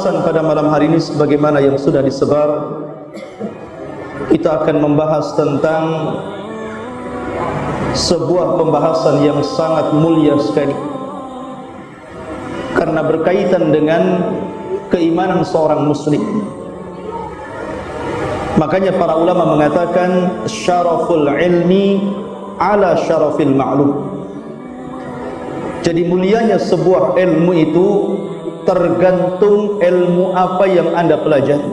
Pembahasan pada malam hari ini sebagaimana yang sudah disebar, kita akan membahas tentang sebuah pembahasan yang sangat mulia sekali, karena berkaitan dengan keimanan seorang muslim. Makanya para ulama mengatakan syaraful ilmi ala syarafil ma'lum. Jadi mulianya sebuah ilmu itu tergantung ilmu apa yang Anda pelajari.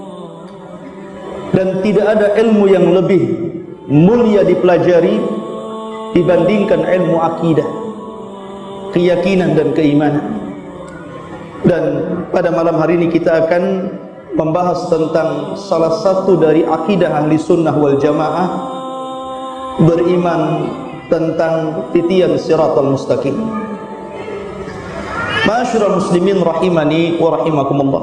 Dan tidak ada ilmu yang lebih mulia dipelajari dibandingkan ilmu akidah, keyakinan dan keimanan. Dan pada malam hari ini kita akan membahas tentang salah satu dari akidah ahli sunnah wal jamaah, beriman tentang titian siratal mustaqim. Ma'asyiral muslimin rahimani wa rahimakumullah.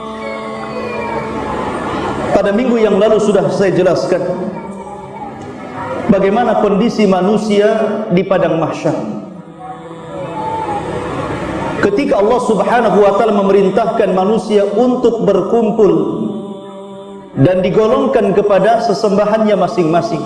Pada minggu yang lalu sudah saya jelaskan bagaimana kondisi manusia di padang mahsyar ketika Allah Subhanahu wa taala memerintahkan manusia untuk berkumpul dan digolongkan kepada sesembahannya masing-masing.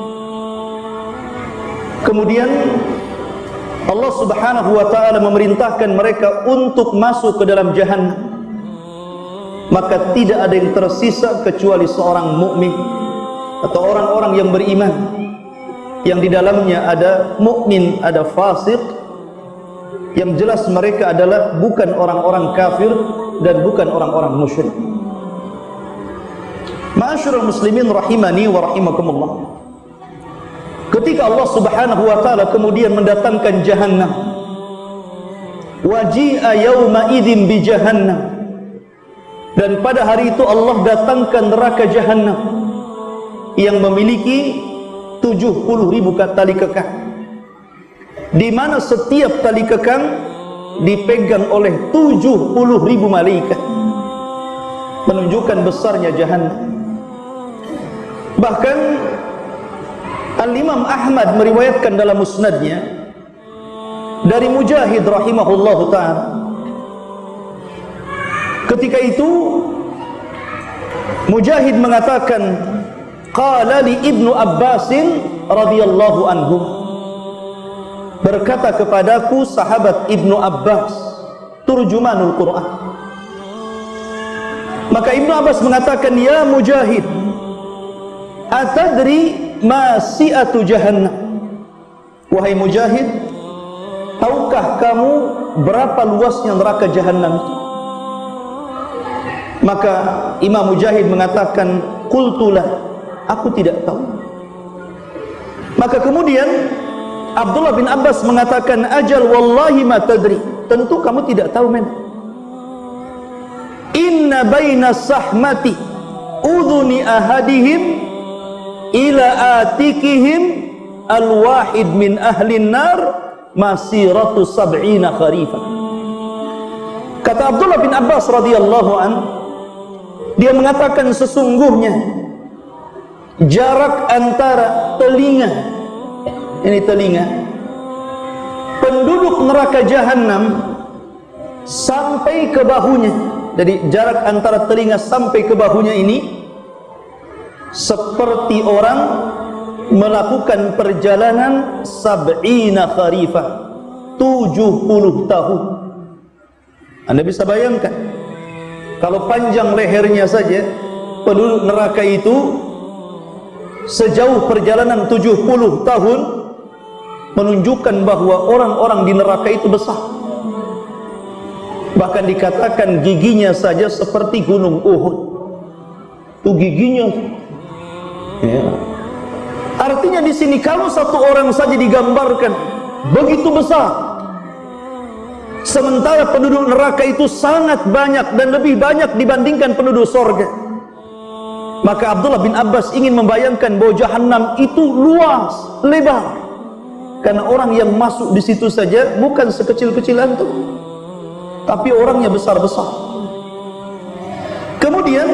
Kemudian Allah Subhanahu wa taala memerintahkan mereka untuk masuk ke dalam jahannam. Maka tidak ada yang tersisa kecuali seorang mukmin atau orang-orang yang beriman, yang di dalamnya ada mukmin, ada fasik. Yang jelas mereka adalah bukan orang-orang kafir dan bukan orang-orang musyrik. Ma'asyiral muslimin rahimani wa rahimakumullah. Ketika Allah Subhanahu wa taala kemudian mendatangkan jahannam, waji'a yauma idzin bi jahannam, dan pada hari itu Allah datangkan neraka jahannam yang memiliki 70.000 tali kekang, di mana setiap tali kekang dipegang oleh 70.000 malaikat, menunjukkan besarnya jahannam. Bahkan Al-Imam Ahmad meriwayatkan dalam musnadnya dari Mujahid rahimahullahu ta'ala. Ketika itu Mujahid mengatakan, qala li Ibnu Abbasin radhiyallahu anhu, berkata kepadaku sahabat Ibnu Abbas, turjumanul Quran. Maka Ibnu Abbas mengatakan, ya Mujahid, atadri ma si'atu jahannam? Wahai Mujahid, tahukah kamu berapa luasnya neraka jahannam itu? Maka Imam Mujahid mengatakan, qultulah, aku tidak tahu. Maka kemudian Abdullah bin Abbas mengatakan, ajal wallahi ma tadri, tentu kamu tidak tahu men. Inna baina sahmati udhuni ahadihim ila atikihim al-wahid min ahlin nar masiratu sab'ina kharifah. Kata Abdullah bin Abbas radhiyallahu an, dia mengatakan sesungguhnya jarak antara telinga, ini telinga penduduk neraka jahanam sampai ke bahunya. Jadi jarak antara telinga sampai ke bahunya ini seperti orang melakukan perjalanan sab'ina kharifah, 70 tahun. Anda bisa bayangkan, kalau panjang lehernya saja penduduk neraka itu sejauh perjalanan 70 tahun, menunjukkan bahwa orang-orang di neraka itu besar. Bahkan dikatakan giginya saja seperti gunung Uhud. Itu giginya. Ya. Artinya di sini kalau satu orang saja digambarkan begitu besar, sementara penduduk neraka itu sangat banyak dan lebih banyak dibandingkan penduduk sorga. Maka Abdullah bin Abbas ingin membayangkan bahwa jahannam itu luas, lebar, karena orang yang masuk di situ saja bukan sekecil-kecil antum, tapi orangnya besar-besar. Kemudian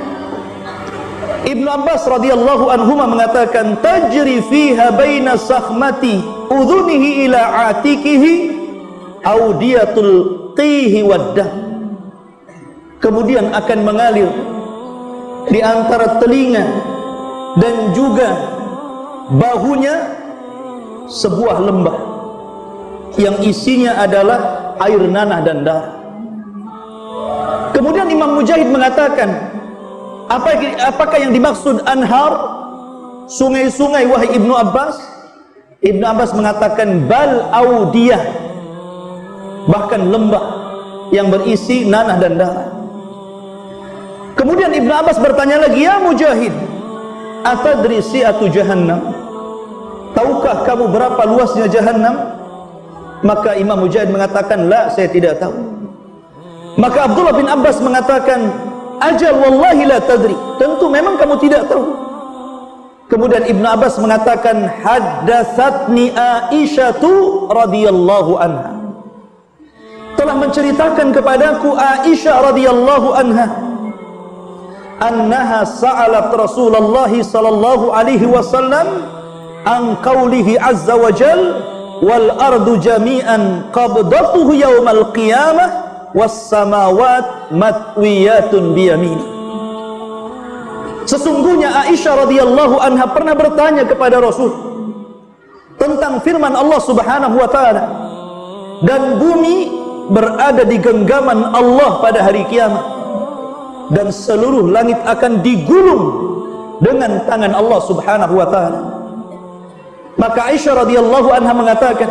Ibnu Abbas radhiyallahu anhuma mengatakan, tajri fiha baina sakhmati udhunihi ila atikihi audiyatul qihi waddam. kemudian akan mengalir di antara telinga dan juga bahunya sebuah lembah yang isinya adalah air nanah dan darah. Kemudian Imam Mujahid mengatakan, apakah yang dimaksud anhar, sungai-sungai wahai Ibnu Abbas? Ibnu Abbas mengatakan bal audiyah, bahkan lembah yang berisi nanah dan darah. Kemudian Ibnu Abbas bertanya lagi, ya Mujahid, atadri si'atu jahannam, tahukah kamu berapa luasnya jahannam? Maka Imam Mujahid mengatakan, la, saya tidak tahu. Maka Abdullah bin Abbas mengatakan, ajal wallahi la tadri, tentu memang kamu tidak tahu. Kemudian Ibnu Abbas mengatakan, haddatsatni Aisyatu radhiyallahu anha, telah menceritakan kepadaku Aisyah radhiyallahu anha, annaha sa'alat Rasulullah sallallahu alaihi wasallam an qaulihi azza wa jal wal ardu jami'an qabdatuhu yaumal qiyamah was samawat matwiyatun biyamini. Sesungguhnya Aisyah radhiyallahu anha pernah bertanya kepada Rasul tentang firman Allah Subhanahu wa taala, dan bumi berada di genggaman Allah pada hari kiamat, dan seluruh langit akan digulung dengan tangan Allah Subhanahu wa taala. Maka Aisyah radhiyallahu anha mengatakan,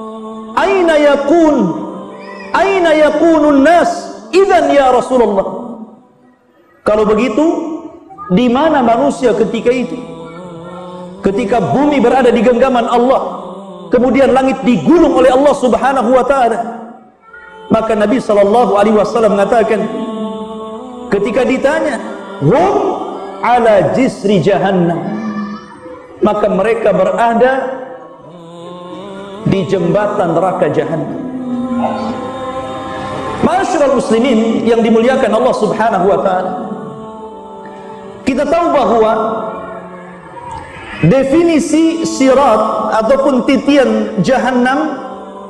aina yakunun nas idzan ya Rasulullah? Kalau begitu, di mana manusia ketika itu? Ketika bumi berada di genggaman Allah, kemudian langit digulung oleh Allah Subhanahu wa taala. Maka Nabi sallallahu alaihi wasallam mengatakan, ketika ditanya, hum ala jisri jahannam, maka mereka berada di jembatan neraka jahannam. Ma'asyiral muslimin yang dimuliakan Allah Subhanahu wa taala, kita tahu bahwa definisi sirat ataupun titian jahannam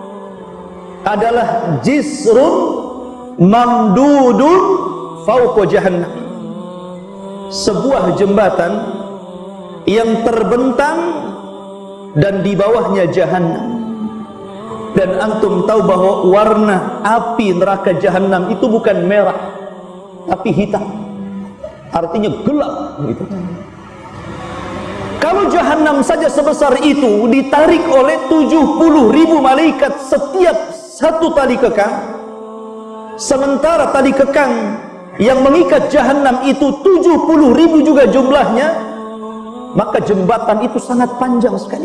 adalah jisrun mamdudun fauqa jahannam, sebuah jembatan yang terbentang dan di bawahnya jahannam. Dan antum tahu bahwa warna api neraka jahannam itu bukan merah tapi hitam, artinya gelap gitu. Kalau jahannam saja sebesar itu ditarik oleh 70.000 malaikat setiap satu tali kekang, sementara tali kekang yang mengikat jahannam itu 70.000 juga jumlahnya, maka jembatan itu sangat panjang sekali.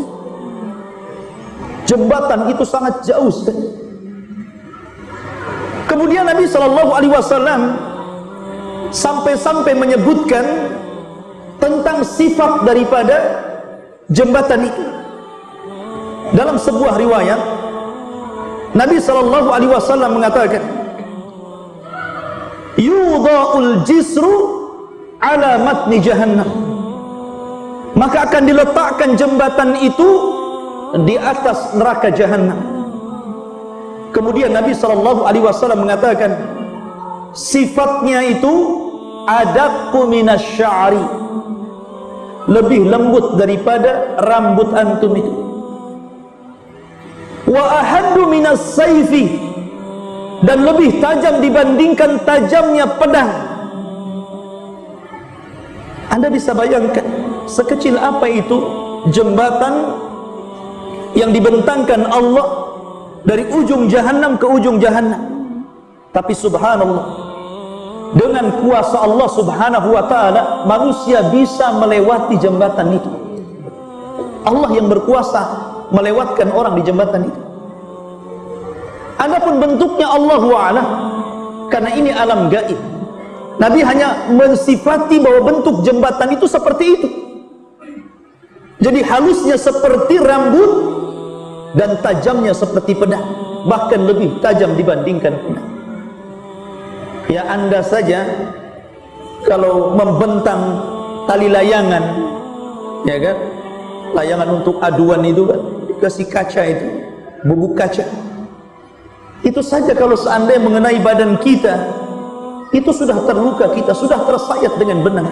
Jembatan itu sangat jauh sekali. Kemudian Nabi sallallahu alaihi wasallam sampai-sampai menyebutkan tentang sifat daripada jembatan itu. Dalam sebuah riwayat, Nabi sallallahu alaihi wasallam mengatakan, yudha'ul jisru ala matni jahannam, maka akan diletakkan jembatan itu di atas neraka jahannam. Kemudian Nabi sallallahu alaihi wasallam mengatakan, sifatnya itu adaqqu minasy'ari, lebih lembut daripada rambut antum itu. Wa ahaddu minas sayfi, dan lebih tajam dibandingkan tajamnya pedang. Anda bisa bayangkan sekecil apa itu jembatan yang dibentangkan Allah dari ujung jahannam ke ujung jahannam. Tapi subhanallah, dengan kuasa Allah Subhanahu wa taala manusia bisa melewati jembatan itu. Allah yang berkuasa melewatkan orang di jembatan itu. Adapun bentuknya Allahu a'lam, karena ini alam gaib. Nabi hanya mensifati bahwa bentuk jembatan itu seperti itu. Jadi halusnya seperti rambut dan tajamnya seperti pedang, bahkan lebih tajam dibandingkan pedang. Ya, Anda saja kalau membentang tali layangan, ya kan, layangan untuk aduan itu kan, dikasih kaca itu, bubuk kaca. Itu saja kalau seandainya mengenai badan kita, itu sudah terluka kita, sudah tersayat dengan benang.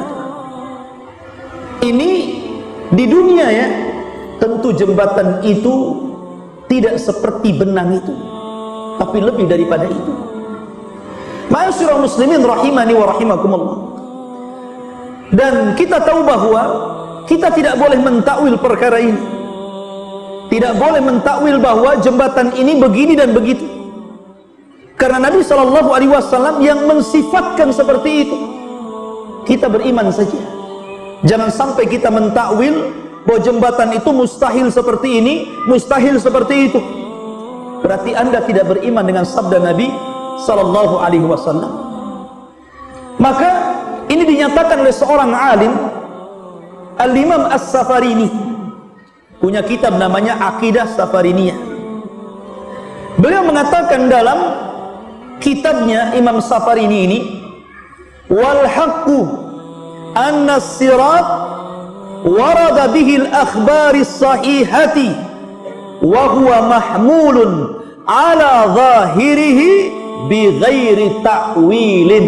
Ini di dunia ya, tentu jembatan itu tidak seperti benang itu, tapi lebih daripada itu. Ma'asyiral muslimin rahimani wa rahimakumullah. Dan kita tahu bahwa kita tidak boleh mentakwil perkara ini. Tidak boleh mentakwil bahwa jembatan ini begini dan begitu. Karena Nabi SAW yang mensifatkan seperti itu. Kita beriman saja. Jangan sampai kita mentakwil bahwa jembatan itu mustahil seperti ini, mustahil seperti itu. Berarti Anda tidak beriman dengan sabda Nabi SAW. Maka ini dinyatakan oleh seorang alim, Al-Imam As-Safarini, punya kitab namanya Aqidah Safariniyah. Beliau mengatakan dalam kitabnya Imam Safarini ini, wal haqqu anna as-sirat warada bihi al-akhbari as-sahihati wa huwa mahmulun ala zahirihi bi ghairi ta'wilin.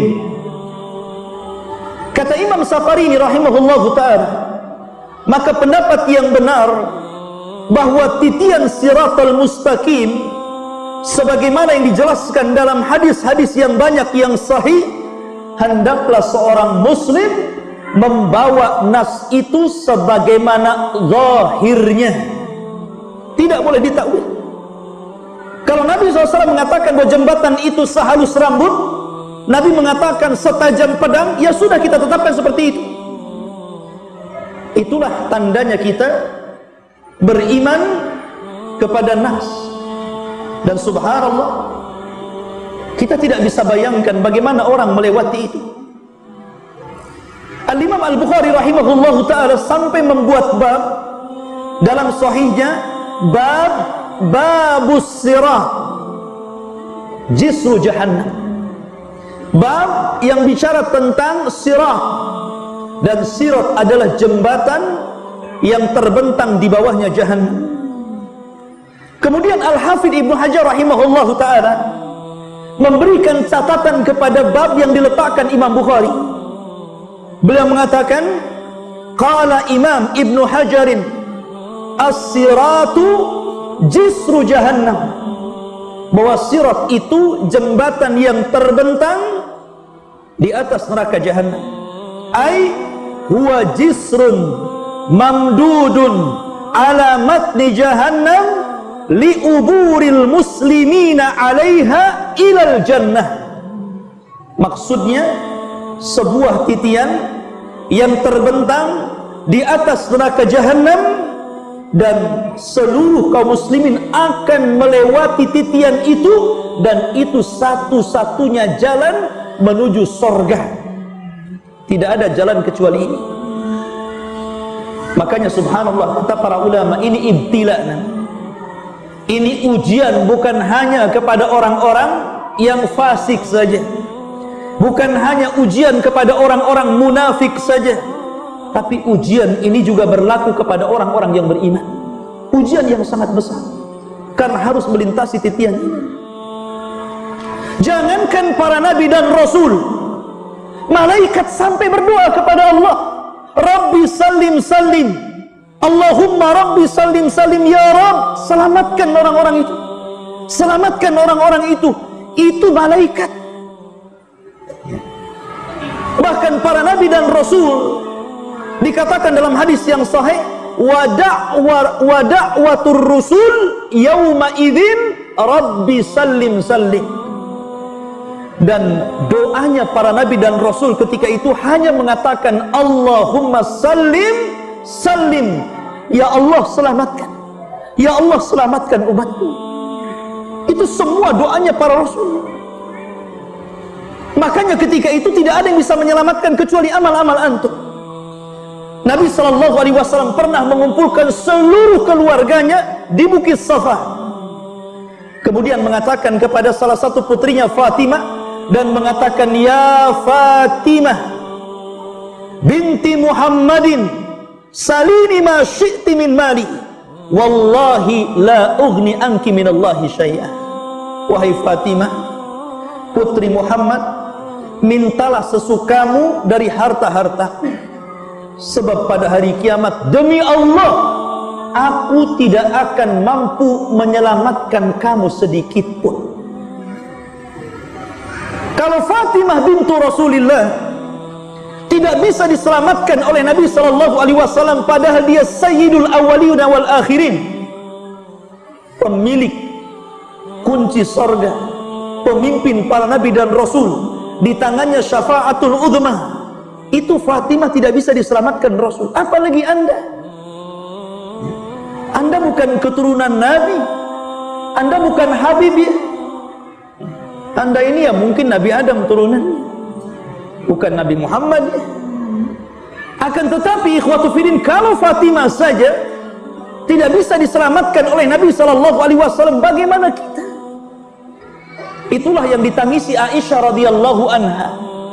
Kata Imam Safarini rahimahullahu ta'ala, maka pendapat yang benar bahwa titian siratal mustaqim sebagaimana yang dijelaskan dalam hadis-hadis yang banyak yang sahih, hendaklah seorang muslim membawa nas itu sebagaimana zahirnya, tidak boleh ditakwil. Kalau Nabi SAW mengatakan bahwa jembatan itu sehalus rambut, Nabi mengatakan setajam pedang, ya sudah, kita tetapkan seperti itu. Itulah tandanya kita beriman kepada nas. Dan subhanallah, kita tidak bisa bayangkan bagaimana orang melewati itu. Al-Imam Al-Bukhari rahimahullah ta'ala sampai membuat bab dalam sahihnya, bab babus sirah jisru jahannam, bab yang bicara tentang sirah. Dan sirat adalah jembatan yang terbentang di bawahnya jahannam. Kemudian Al-Hafidh Ibnu Hajar rahimahullah ta'ala memberikan catatan kepada bab yang diletakkan Imam Bukhari. Beliau mengatakan, qala Imam Ibnu Hajarin as-siratu jisru jahannam, bahwa sirat itu jembatan yang terbentang di atas neraka jahannam. Ai huwa jisrun mamdudun ala matni jahannam liuburil muslimina alaiha ilal jannah. Maksudnya sebuah titian yang terbentang di atas neraka jahannam, dan seluruh kaum muslimin akan melewati titian itu, dan itu satu-satunya jalan menuju surga. Tidak ada jalan kecuali ini. Makanya subhanallah, kata para ulama, ini ibtila. Ini ujian bukan hanya kepada orang-orang yang fasik saja, bukan hanya ujian kepada orang-orang munafik saja, tapi ujian ini juga berlaku kepada orang-orang yang beriman. Ujian yang sangat besar, karena harus melintasi titian ini. Jangankan para nabi dan rasul, malaikat sampai berdoa kepada Allah, Rabbi salim salim, Allahumma Rabbi salim salim, ya Rabb, selamatkan orang-orang itu, selamatkan orang-orang itu. Itu malaikat. Bahkan para nabi dan rasul dikatakan dalam hadis yang sahih, wa da'watur rusul yauma idzin Rabbi salim salim. Dan doanya para nabi dan rasul ketika itu hanya mengatakan Allahumma salim salim, ya Allah selamatkan, ya Allah selamatkan umatku. Itu semua doanya para rasul. Makanya ketika itu tidak ada yang bisa menyelamatkan kecuali amal-amal antum. Nabi SAW pernah mengumpulkan seluruh keluarganya di Bukit Safa, kemudian mengatakan kepada salah satu putrinya Fatimah, dan mengatakan, ya Fatimah binti Muhammadin salini ma syi'ti min mali, wallahi la ughni anki minallahi syai'ah. Wahai Fatimah, putri Muhammad, mintalah sesukamu dari harta-harta, sebab pada hari kiamat demi Allah aku tidak akan mampu menyelamatkan kamu sedikit pun. Kalau Fatimah bintu Rasulullah tidak bisa diselamatkan oleh Nabi sallallahu alaihi wasallam, padahal dia sayyidul awwalin wal akhirin, pemilik kunci surga, pemimpin para nabi dan rasul, di tangannya syafaatul uzma, itu Fatimah tidak bisa diselamatkan Rasul, apalagi Anda. Anda bukan keturunan Nabi, Anda bukan Habib ya. Anda ini ya mungkin Nabi Adam turunannya, bukan Nabi Muhammad ya. Akan tetapi ikhwatu fiddin, kalau Fatimah saja tidak bisa diselamatkan oleh Nabi sallallahu alaihi wasallam, bagaimana kita? Itulah yang ditangisi Aisyah radhiyallahu anha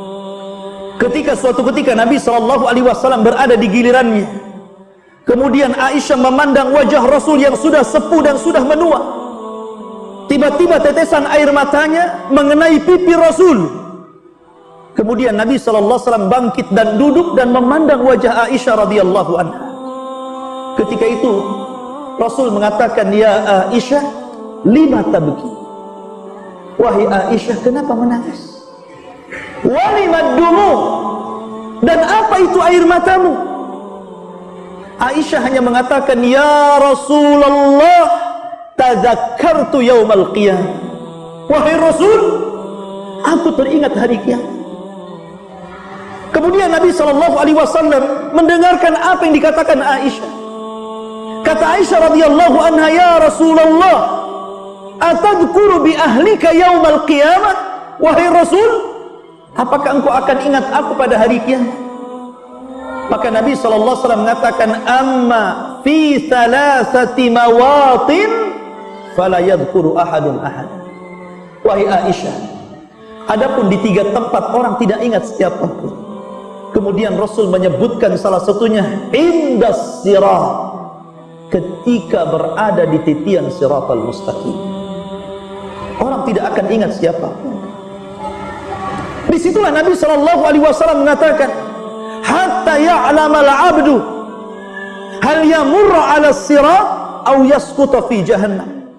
ketika suatu ketika Nabi sallallahu alaihi wasallam berada di gilirannya. Kemudian Aisyah memandang wajah Rasul yang sudah sepuh dan sudah menua. Tiba-tiba tetesan air matanya mengenai pipi Rasul. Kemudian Nabi sallallahu alaihi wasallam bangkit dan duduk dan memandang wajah Aisyah radhiyallahu anha. Ketika itu Rasul mengatakan, "Ya Aisyah, lima tabki?" Wahai Aisyah, kenapa menangis? Walimaddumu, dan apa itu air matamu? Aisyah hanya mengatakan, "Ya Rasulullah, tadzakkartu yaumal qiyamah." Wahai Rasul, aku teringat hari kiamat. Kemudian Nabi sallallahu alaihi wasallam mendengarkan apa yang dikatakan Aisyah. Kata Aisyah radhiyallahu anha, "Ya Rasulullah, atadhkuru bi ahlika yaumal qiyamah?" Wahai Rasul, apakah engkau akan ingat aku pada hari kiamat? Maka Nabi sallallahu alaihi wasallam mengatakan, "Amma fi thalathati mawatin fala yadhkuru ahadun ahad." Wahai Aisyah, adapun di 3 tempat orang tidak ingat siapapun. Kemudian Rasul menyebutkan salah satunya indas sirat, ketika berada di titian siratal mustaqim. Orang tidak akan ingat siapa. Disitulah Nabi sallallahu alaihi wasallam mengatakan, hatta ya'lamal 'abdu hal yamurra 'ala sirat aw yasquta fi jahannam.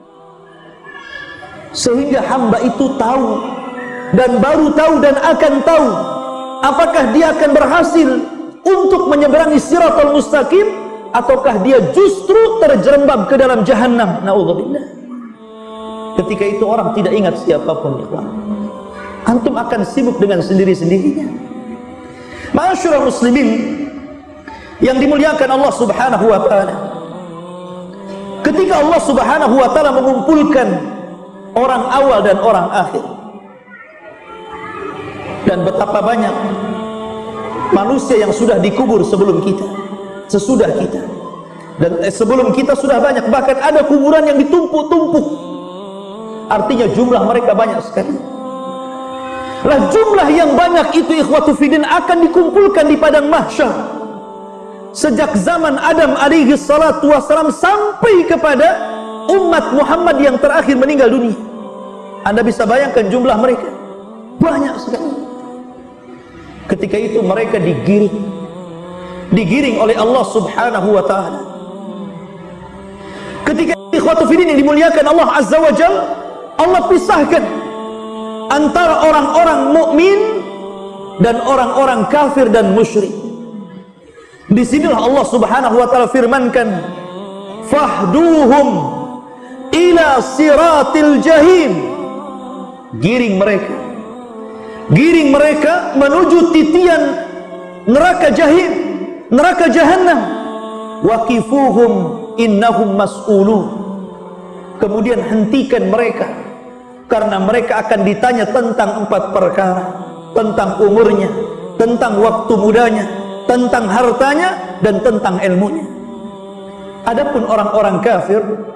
Sehingga hamba itu tahu, dan baru tahu dan akan tahu apakah dia akan berhasil untuk menyeberangi siratal mustaqim, ataukah dia justru terjerembab ke dalam jahannam. Na'udzubillah. Ketika itu orang tidak ingat siapapun. Antum akan sibuk dengan sendiri-sendirinya. Ma'asyiral muslimin yang dimuliakan Allah subhanahu wa ta'ala, ketika Allah subhanahu wa ta'ala mengumpulkan orang awal dan orang akhir, dan betapa banyak manusia yang sudah dikubur sebelum kita, sesudah kita, dan sebelum kita sudah banyak, bahkan ada kuburan yang ditumpuk-tumpuk, artinya jumlah mereka banyak sekali. Lah jumlah yang banyak itu ikhwatu fiddin akan dikumpulkan di padang mahsyar sejak zaman Adam alaihi salatu wassalam sampai kepada umat Muhammad yang terakhir meninggal dunia. Anda bisa bayangkan jumlah mereka banyak sekali. Ketika itu mereka digiring oleh Allah subhanahu wa ta'ala. Ketika ikhwatu fiddin yang dimuliakan Allah azza wa jalla, Allah pisahkan antara orang-orang mukmin dan orang-orang kafir dan musyrik. Disinilah Allah subhanahu wa ta'ala firmankan, fahduhum ila siratil jahim. Giring mereka menuju titian neraka jahim, neraka jahannam. Waqifuhum innahum mas'ulun. Kemudian hentikan mereka, karena mereka akan ditanya tentang 4 perkara, tentang umurnya, tentang waktu mudanya, tentang hartanya, dan tentang ilmunya. Adapun orang-orang kafir,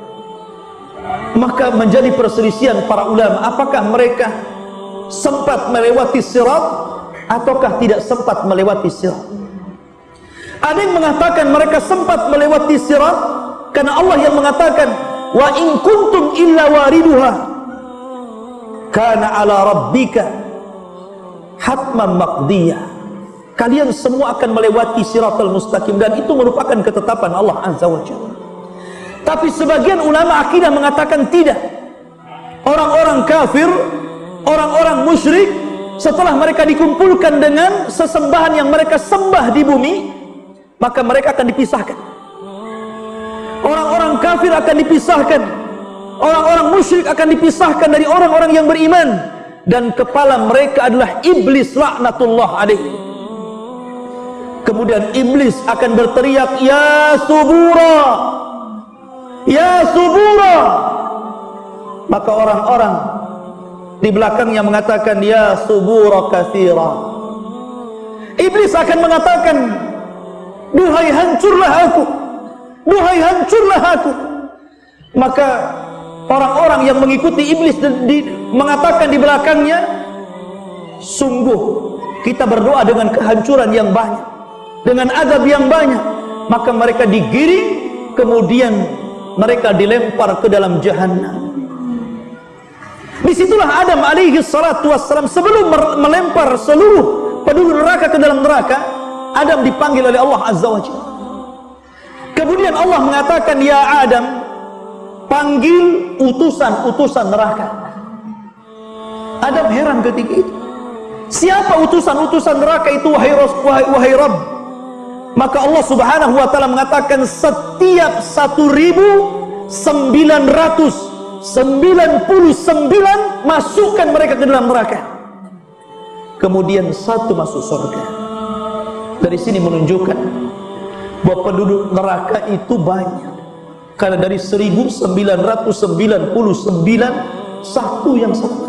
maka menjadi perselisihan para ulama, apakah mereka sempat melewati sirat ataukah tidak sempat melewati sirat. Ada yang mengatakan mereka sempat melewati sirat, karena Allah yang mengatakan, wa in kuntum illa wariduha kana ala rabbika hatman maqdiyah. Kalian semua akan melewati siratal mustaqim, dan itu merupakan ketetapan Allah Azza wa Jalla. Tapi sebagian ulama akidah mengatakan tidak. Orang-orang kafir, orang-orang musyrik, setelah mereka dikumpulkan dengan sesembahan yang mereka sembah di bumi, maka mereka akan dipisahkan. Orang-orang kafir akan dipisahkan, orang-orang musyrik akan dipisahkan dari orang-orang yang beriman, dan kepala mereka adalah iblis laknatullah alaihi. Kemudian iblis akan berteriak, ya subura, ya subura. Maka orang-orang di belakangnya mengatakan, ya subura katsira. Iblis akan mengatakan, duhai hancurlah aku, duhai hancurlah aku. Maka orang-orang yang mengikuti iblis mengatakan di belakangnya, sungguh kita berdoa dengan kehancuran yang banyak, dengan azab yang banyak. Maka mereka digiring, kemudian mereka dilempar ke dalam jahannam. Disitulah Adam alaihi salatu wassalam, sebelum melempar seluruh penduduk neraka ke dalam neraka, Adam dipanggil oleh Allah Azza wa Jalla. Kemudian Allah mengatakan, ya Adam, panggil utusan-utusan neraka. Adam heran ketika itu. Siapa utusan-utusan neraka itu, wahai Rabb? Maka Allah Subhanahu wa taala mengatakan, setiap 1999 masukkan mereka ke dalam neraka. Kemudian satu masuk surga. Dari sini menunjukkan bahwa penduduk neraka itu banyak. Karena dari 1999 satu yang selamat.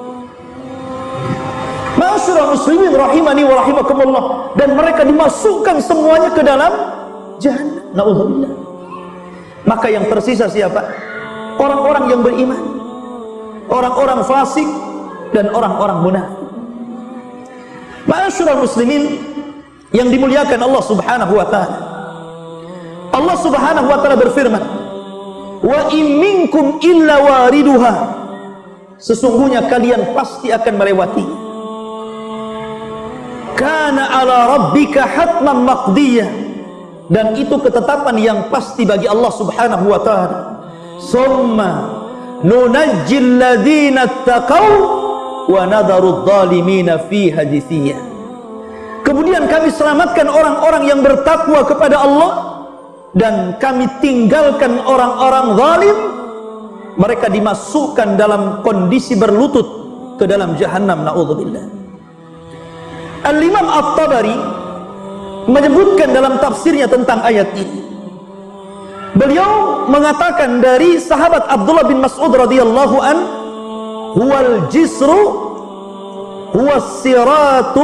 Ma'asyiral muslimin rahimani wa rahimakumullah, dan mereka dimasukkan semuanya ke dalam jahannam. Na'udzubillah. Maka yang tersisa siapa? Orang-orang yang beriman, orang-orang fasik, dan orang-orang munafik. Ma'asyiral muslimin yang dimuliakan Allah Subhanahu wa taala. Allah Subhanahu wa taala berfirman, "Wa in minkum illa wariduha." Sesungguhnya kalian pasti akan melewatinya. Kana ala rabbika hatman maqdiyah. Dan itu ketetapan yang pasti bagi Allah Subhanahu wa taala. Summa nunajjil ladzina taqaw wa nadharu adh-dhalimina fiha jithiya. Kemudian kami selamatkan orang-orang yang bertakwa kepada Allah, dan kami tinggalkan orang-orang zalim. Mereka dimasukkan dalam kondisi berlutut ke dalam jahannam. Na'udzubillah. Al-Imam At-Tabari menyebutkan dalam tafsirnya tentang ayat ini. Beliau mengatakan dari sahabat Abdullah bin Mas'ud radhiyallahu an, huwal jisru huwas siratu,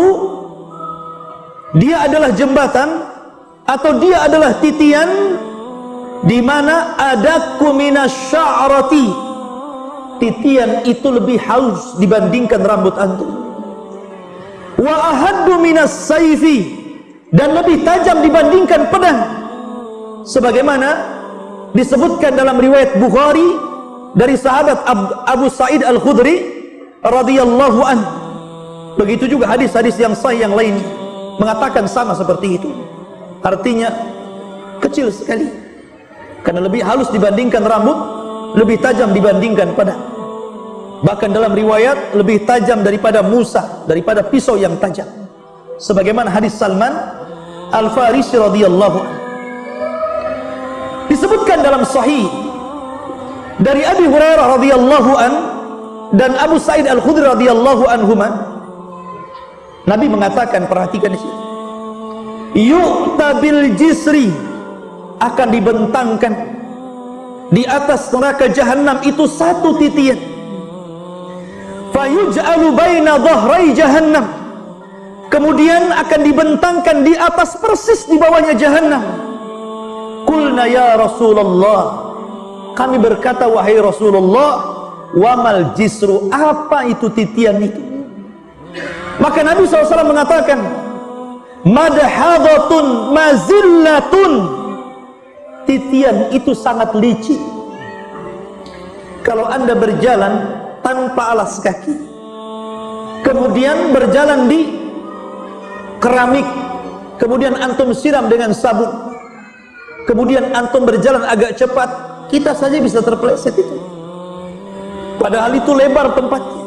dia adalah jembatan atau dia adalah titian di mana adaku minasy'arati. Titian itu lebih halus dibandingkan rambut antum. Wa ahaddu minas sayfi, dan lebih tajam dibandingkan pedang. Sebagaimana disebutkan dalam riwayat Bukhari dari sahabat Abu Sa'id Al-Khudri radhiyallahu an. Begitu juga hadis-hadis yang sahih yang lain mengatakan sama seperti itu. Artinya kecil sekali, karena lebih halus dibandingkan rambut, lebih tajam dibandingkan pedang. Bahkan dalam riwayat lebih tajam daripada Musa, daripada pisau yang tajam. Sebagaimana hadis Salman Al-Farisi radhiyallahu anhu. Disebutkan dalam sahih dari Abi Hurairah radhiyallahu an dan Abu Sa'id Al-Khudri radhiyallahu anhuma, Nabi mengatakan, perhatikan di sini, yu'ta bil jisri, akan dibentangkan di atas neraka jahanam itu satu titian, fayuj'alu baina dhahrai jahannam, kemudian akan dibentangkan di atas persis di bawahnya jahannam. Qulna ya Rasulullah, kami berkata, wahai Rasulullah, wamal jisru, apa itu titian itu? Maka Nabi SAW mengatakan, madhadatun mazillatun, titian itu sangat licin. Kalau anda berjalan tanpa alas kaki, kemudian berjalan di keramik, kemudian antum siram dengan sabun, kemudian antum berjalan agak cepat, kita saja bisa terpeleset itu, padahal itu lebar tempatnya.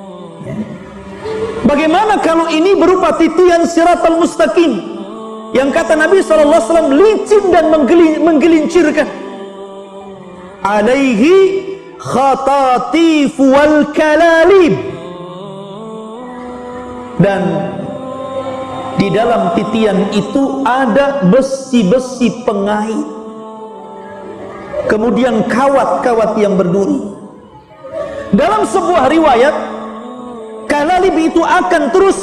Bagaimana kalau ini berupa titian siratal mustaqim yang kata Nabi SAW licin dan menggelincirkan? Alaihi khatatif wal kalalib, dan di dalam titian itu ada besi-besi pengait, kemudian kawat-kawat yang berduri. Dalam sebuah riwayat, kalalib itu akan terus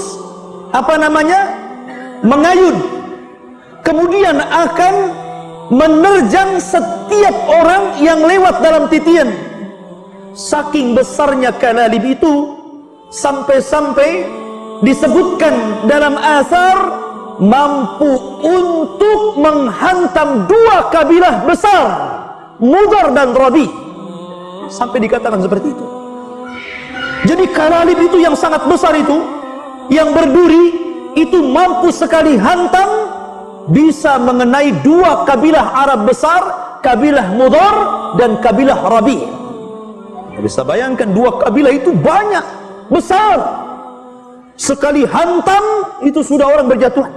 mengayun, kemudian akan menerjang setiap orang yang lewat dalam titian. Saking besarnya kalalib itu, sampai-sampai disebutkan dalam asar mampu untuk menghantam dua kabilah besar, Mudar dan Rabi, sampai dikatakan seperti itu. Jadi kalalib itu yang sangat besar itu, yang berduri itu mampu sekali hantam, bisa mengenai dua kabilah Arab besar, kabilah Mudar dan kabilah Rabi. Bisa bayangkan dua kabilah itu banyak, besar, sekali hantam itu sudah orang berjatuhan.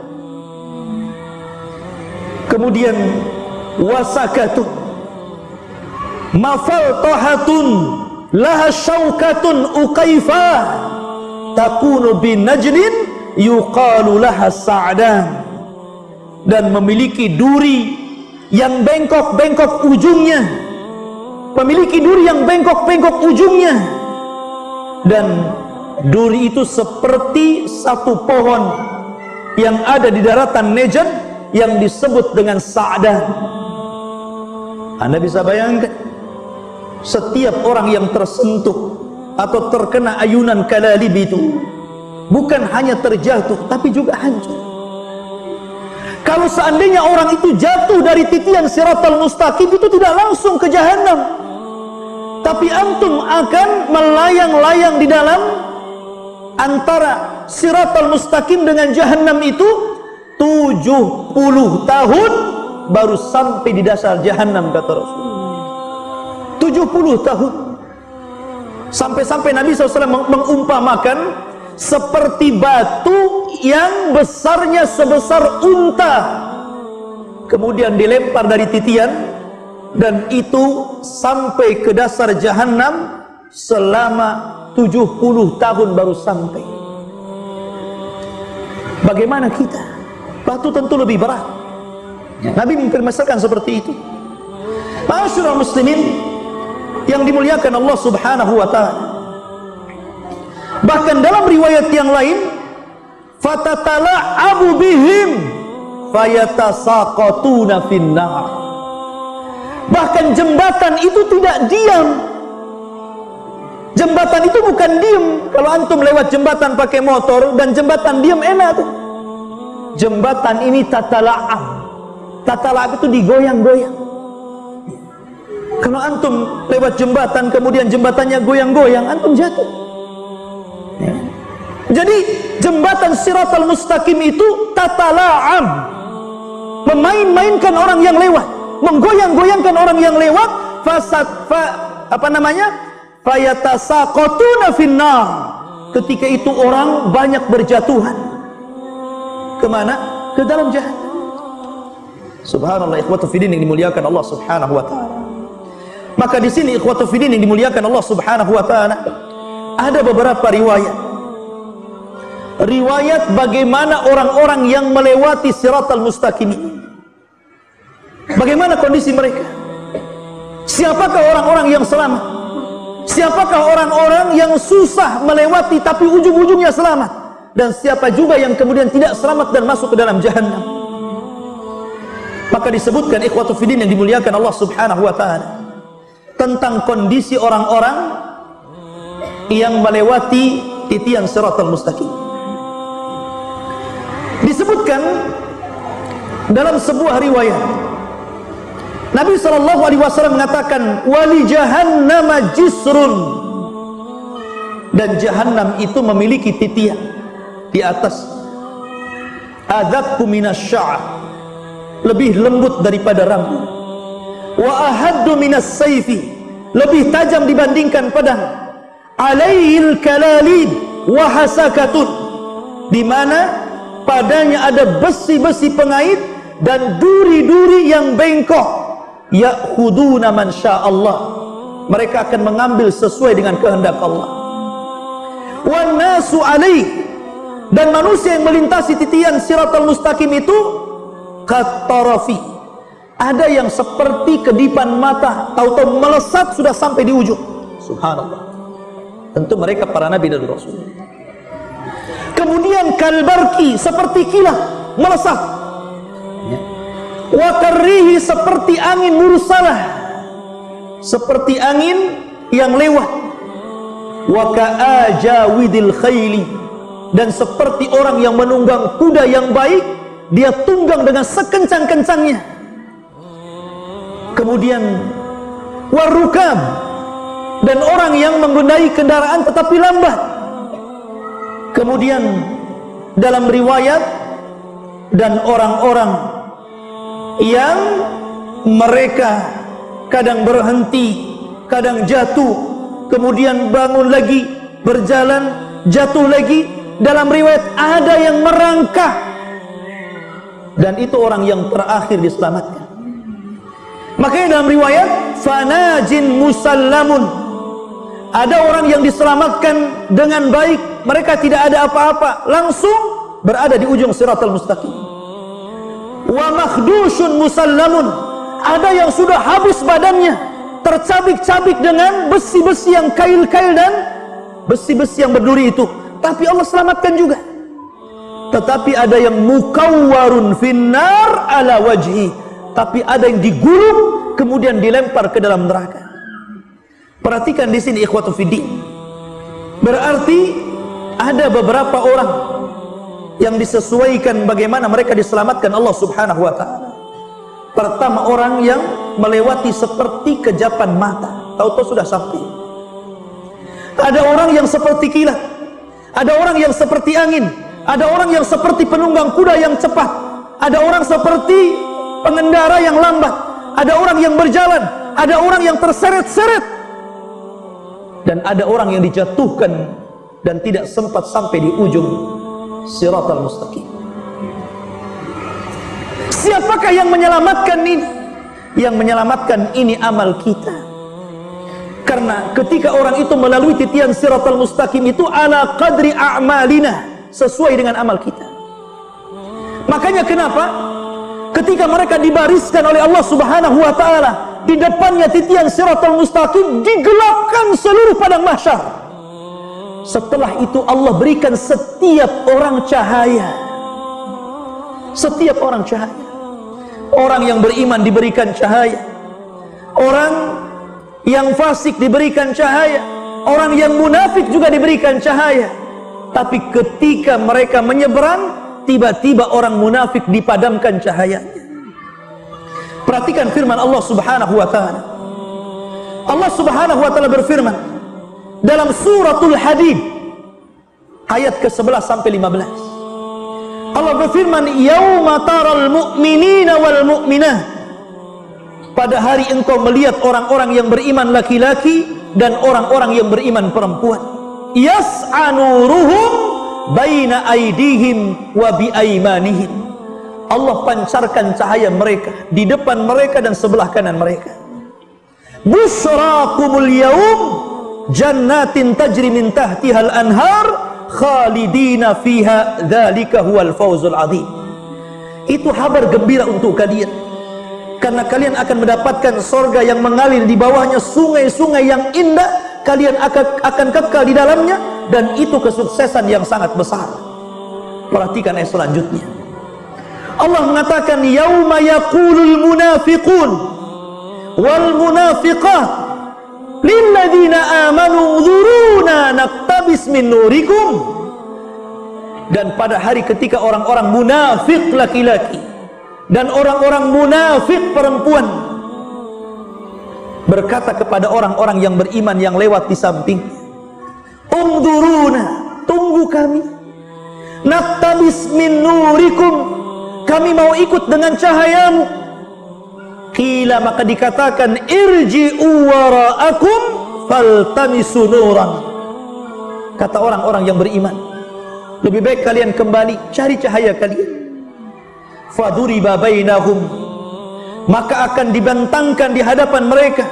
Kemudian wasakatun mafaltahatun laha syaukatun uqaifah takunu bin najlin yuqalu laha sa'dan, dan memiliki duri yang bengkok-bengkok ujungnya, memiliki duri yang bengkok-bengkok ujungnya, dan duri itu seperti satu pohon yang ada di daratan Najd yang disebut dengan Sa'dan. Anda bisa bayangkan, setiap orang yang tersentuh atau terkena ayunan kalalib itu bukan hanya terjatuh tapi juga hancur. Kalau seandainya orang itu jatuh dari titian siratal mustaqim, itu tidak langsung ke jahanam, tapi antum akan melayang-layang di dalam antara siratal mustaqim dengan jahanam itu 70 tahun baru sampai di dasar jahanam, kata Rasul. 70 tahun. Sampai-sampai Nabi SAW mengumpamakan seperti batu yang besarnya sebesar unta, kemudian dilempar dari titian, dan itu sampai ke dasar jahanam selama 70 tahun baru sampai. Bagaimana kita? Batu tentu lebih berat. Nabi mempermasalahkan seperti itu. Ma'asyiral muslimin yang dimuliakan Allah Subhanahu wa ta'ala, bahkan dalam riwayat yang lain, fatatala'abu bihim fayatasaqatuna finnar, bahkan jembatan itu tidak diam. Jembatan itu bukan diem. Kalau antum lewat jembatan pakai motor dan jembatan diem enak tuh. Jembatan ini tatala'ab. Tatala'ab itu digoyang-goyang. Kalau antum lewat jembatan kemudian jembatannya goyang-goyang, antum jatuh. Jadi jembatan siratal mustaqim itu tatala'ab, memain-mainkan orang yang lewat, menggoyang-goyangkan orang yang lewat. Fayatasaqatuna finnar. Ketika itu orang banyak berjatuhan. Kemana? Ke dalam jahanam. Subhanallah, ikhwatu fiddin yang dimuliakan Allah Subhanahu wa ta'ala. Maka di sini ikhwatu fiddin yang dimuliakan Allah Subhanahu wa ta'ala, ada beberapa riwayat bagaimana orang-orang yang melewati siratal mustaqim ini. Bagaimana kondisi mereka? Siapakah orang-orang yang selamat? Siapakah orang-orang yang susah melewati tapi ujung-ujungnya selamat? Dan siapa juga yang kemudian tidak selamat dan masuk ke dalam jahannam? Maka disebutkan ikhwatu fiddin yang dimuliakan Allah Subhanahu wa ta'ala tentang kondisi orang-orang yang melewati titian siratal mustaqim. Disebutkan dalam sebuah riwayat, Nabi SAW mengatakan, wali jahannam jisrun, dan Jahannam itu memiliki titian di atas. Adzaqu minasy-sya'r, lebih lembut daripada rambut. Wa ahaddu minas sayfi, lebih tajam dibandingkan pedang. Alaihil kalalid wa hasakatun, di mana padanya ada besi-besi pengait dan duri-duri yang bengkok. Ya'khuduna man sya'allah, mereka akan mengambil sesuai dengan kehendak Allah. Wan nasu alaih, dan manusia yang melintasi titian siratal mustaqim itu katarafi, ada yang seperti kedipan mata, tahu-tahu melesat sudah sampai di ujung. Subhanallah. Tentu mereka para nabi dan rasul. Kemudian kalbarki, seperti kilat melesat. Wa karrihi, seperti angin mursalah, seperti angin yang lewat. Wa ka'ajawidil khayli, dan seperti orang yang menunggang kuda yang baik, dia tunggang dengan sekencang-kencangnya. Kemudian warukam, dan orang yang mengendarai kendaraan tetapi lambat. Kemudian dalam riwayat, dan orang-orang yang mereka kadang berhenti, kadang jatuh, kemudian bangun lagi, berjalan, jatuh lagi. Dalam riwayat ada yang merangkak, dan itu orang yang terakhir diselamatkan. Makanya dalam riwayat fanajin musallamun, ada orang yang diselamatkan dengan baik, mereka tidak ada apa-apa, langsung berada di ujung siratal mustaqim. Wa makhdushun musallamun, ada yang sudah habis badannya, tercabik-cabik dengan besi-besi yang kail-kail dan besi-besi yang berduri itu, tapi Allah selamatkan juga. Tetapi ada yang mukawwarun finnar ala wajhi, tapi ada yang digulung kemudian dilempar ke dalam neraka. Perhatikan di sini ikhwatu fiddin. Berarti ada beberapa orang yang disesuaikan bagaimana mereka diselamatkan Allah Subhanahu wa taala. Pertama, orang yang melewati seperti kejapan mata, tahu-tahu sudah sampai. Ada orang yang seperti kilat, ada orang yang seperti angin, ada orang yang seperti penunggang kuda yang cepat, ada orang seperti pengendara yang lambat, ada orang yang berjalan, ada orang yang terseret-seret, dan ada orang yang dijatuhkan dan tidak sempat sampai di ujung siratal mustaqim. Siapakah yang menyelamatkan ini? Yang menyelamatkan ini amal kita. Karena ketika orang itu melalui titian siratal mustaqim itu ala qadri a'malina, sesuai dengan amal kita. Makanya kenapa ketika mereka dibariskan oleh Allah Subhanahu wa taala, di depannya titian siratal mustaqim, digelapkan seluruh padang mahsyar. Setelah itu Allah berikan setiap orang cahaya. Setiap orang cahaya. Orang yang beriman diberikan cahaya, orang yang fasik diberikan cahaya, orang yang munafik juga diberikan cahaya. Tapi ketika mereka menyeberang, tiba-tiba orang munafik dipadamkan cahayanya. Perhatikan firman Allah Subhanahu wa taala. Allah Subhanahu wa taala berfirman dalam suratul Hadid ayat ke-11 sampai 15. Allah berfirman, yauma taral mu'minina wal mu'minah, pada hari engkau melihat orang-orang yang beriman laki-laki dan orang-orang yang beriman perempuan, yas'a nuruhum baina aydihim wa bi aymanihim, Allah pancarkan cahaya mereka di depan mereka dan sebelah kanan mereka. Busyrakumul yaum jannatin tajri min tahtihal anhar khalidina fiha dzalika huwal fawzul adzim. Itu kabar gembira untuk kalian, karena kalian akan mendapatkan surga yang mengalir di bawahnya sungai-sungai yang indah, kalian akan kekal di dalamnya, dan itu kesuksesan yang sangat besar. Perhatikan ayat selanjutnya. Allah mengatakan yauma yaqulul munafiqun wal munafiqat lilladzina amanu dzuruna naqtabis min nurikum, dan pada hari ketika orang-orang munafik laki-laki dan orang-orang munafik perempuan berkata kepada orang-orang yang beriman yang lewat di samping, Ungduruna, tunggu kami. Naktabis min nurikum, kami mau ikut dengan cahayamu. Qila, maka dikatakan, irji'u wara'akum faltamisu nuran. Kata orang-orang yang beriman, lebih baik kalian kembali cari cahaya kalian. Faduriba bainahum, maka akan dibentangkan di hadapan mereka,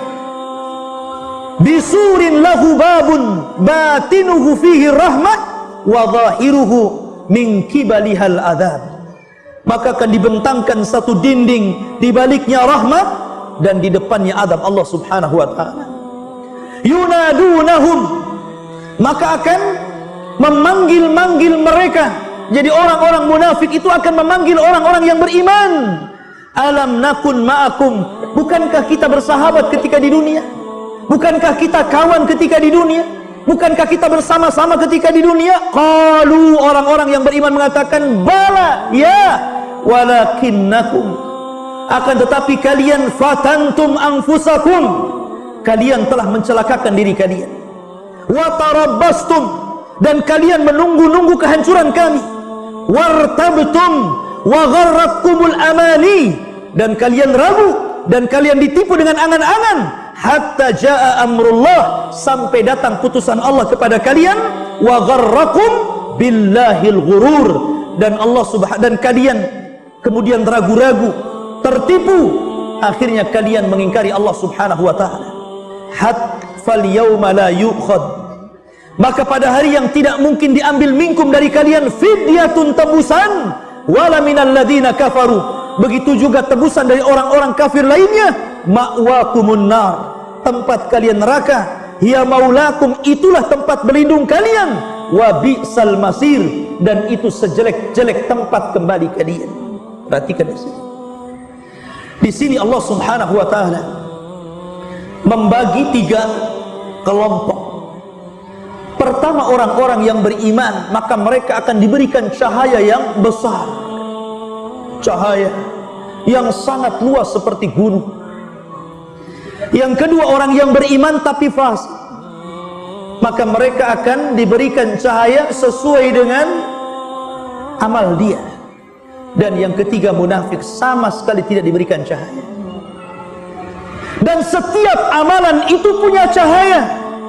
bisurin lahu babun batinuhu fihi rahmah wa zahiruhu min kibalihal adab. Maka akan dibentangkan satu dinding, di baliknya rahmat dan di depannya adab Allah Subhanahu wa taala. Yunadunahum, maka akan memanggil-manggil mereka. Jadi orang-orang munafik itu akan memanggil orang-orang yang beriman. Alam nakun ma'akum, bukankah kita bersahabat ketika di dunia? Bukankah kita kawan ketika di dunia? Bukankah kita bersama-sama ketika di dunia? Qalu, orang-orang yang beriman mengatakan, bala, ya, walakinnakum, akan tetapi kalian fatantum anfusakum, kalian telah mencelakakan diri kalian. Wa tarabbastum, dan kalian menunggu-nunggu kehancuran kami. Wartabtum wa gharratkumul amani, dan kalian ragu dan kalian ditipu dengan angan-angan. Hatta jaa amrullah, sampai datang putusan Allah kepada kalian. Wa gharrakum billahil ghurur, dan Allah dan kalian kemudian ragu-ragu, tertipu, akhirnya kalian mengingkari Allah Subhanahu wa taala. Fal yauma la yu'khad, maka pada hari yang tidak mungkin diambil minkum dari kalian fidyatun, tebusan, wala minal ladzina kafaru, begitu juga tebusan dari orang-orang kafir lainnya. Ma'wakumun nar, tempat kalian neraka. Hiya maulakum, itulah tempat berlindung kalian. Wa bi'sal masir, dan itu sejelek-jelek tempat kembali kalian. Perhatikan di sini. Di sini Allah Subhanahu wa taala membagi 3 kelompok. Pertama, orang-orang yang beriman, maka mereka akan diberikan cahaya yang besar, cahaya yang sangat luas seperti gunung. Yang kedua, orang yang beriman tapi fasik, maka mereka akan diberikan cahaya sesuai dengan amal dia. Dan yang ketiga, munafik, sama sekali tidak diberikan cahaya. Dan setiap amalan itu punya cahaya.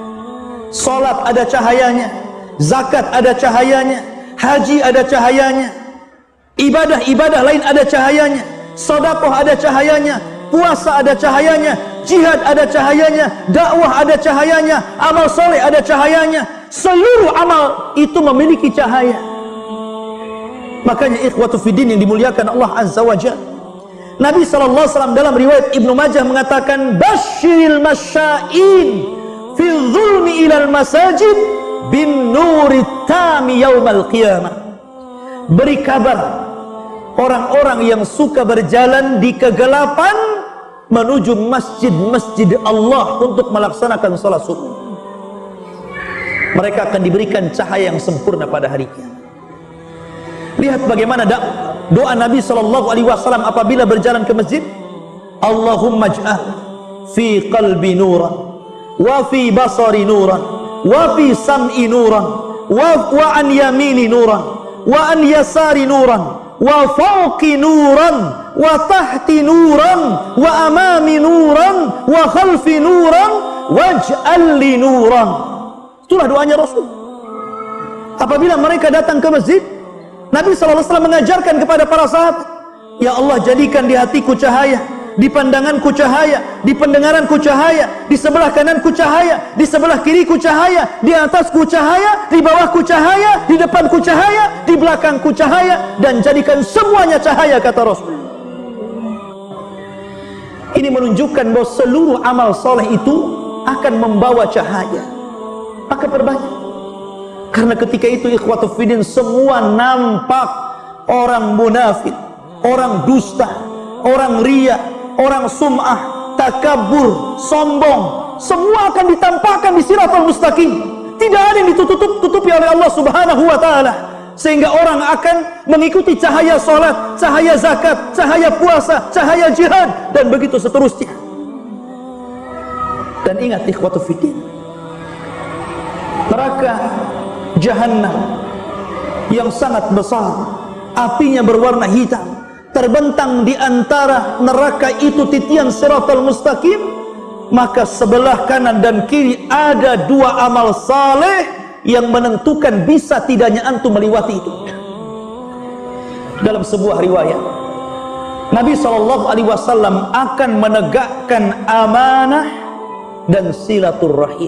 Salat ada cahayanya, zakat ada cahayanya, haji ada cahayanya, ibadah-ibadah lain ada cahayanya, sedekah ada cahayanya, puasa ada cahayanya, jihad ada cahayanya, dakwah ada cahayanya, amal soleh ada cahayanya. Seluruh amal itu memiliki cahaya. Makanya ikhwatu fiddin yang dimuliakan Allah Azza wa Jalla, Nabi SAW dalam riwayat Ibnu Majah mengatakan, basyiril masya'in fi zulmi ilal masajid bin nuri tami yaumal qiyamah. Beri kabar orang-orang yang suka berjalan di kegelapan menuju masjid-masjid Allah untuk melaksanakan salat subuh. Mereka akan diberikan cahaya yang sempurna pada hari kiamat. Lihat bagaimana doa Nabi SAW apabila berjalan ke masjid. Allahumma ij'al fi qalbi nuran, wa fi basari nuran, wa fi sam'i nuran, wa an yamini nuran, wa an yasari nuran, wa fawqi nuran, wa tahti nuran, wa amami nuran, wa khalfi nuran, waj'al li nuran. Itulah doanya Rasul. Apabila mereka datang ke masjid, Nabi SAW mengajarkan kepada para sahabat, ya Allah, jadikan di hatiku cahaya, di pandanganku cahaya, di pendengaranku cahaya, di sebelah kananku cahaya, di sebelah kiriku cahaya, di atasku cahaya, di bawahku cahaya, di depanku cahaya, di belakangku cahaya, dan jadikan semuanya cahaya, kata Rasul. Ini menunjukkan bahwa seluruh amal soleh itu akan membawa cahaya. Maka perbanyak. Karena ketika itu ikhwatu fiddin, semua nampak orang munafik, orang dusta, orang riya, orang sum'ah, takabur, sombong, semua akan ditampakkan di siratal mustaqim. Tidak ada yang ditutupi oleh Allah Subhanahu wa taala, sehingga orang akan mengikuti cahaya salat, cahaya zakat, cahaya puasa, cahaya jihad, dan begitu seterusnya. Dan ingat ikhwatu fiddin, neraka Jahannam yang sangat besar, apinya berwarna hitam, terbentang di antara neraka itu titian siratal mustaqim, maka sebelah kanan dan kiri ada dua amal saleh yang menentukan bisa tidaknya antum melewati itu. Dalam sebuah riwayat, Nabi SAW akan menegakkan amanah dan silaturrahim.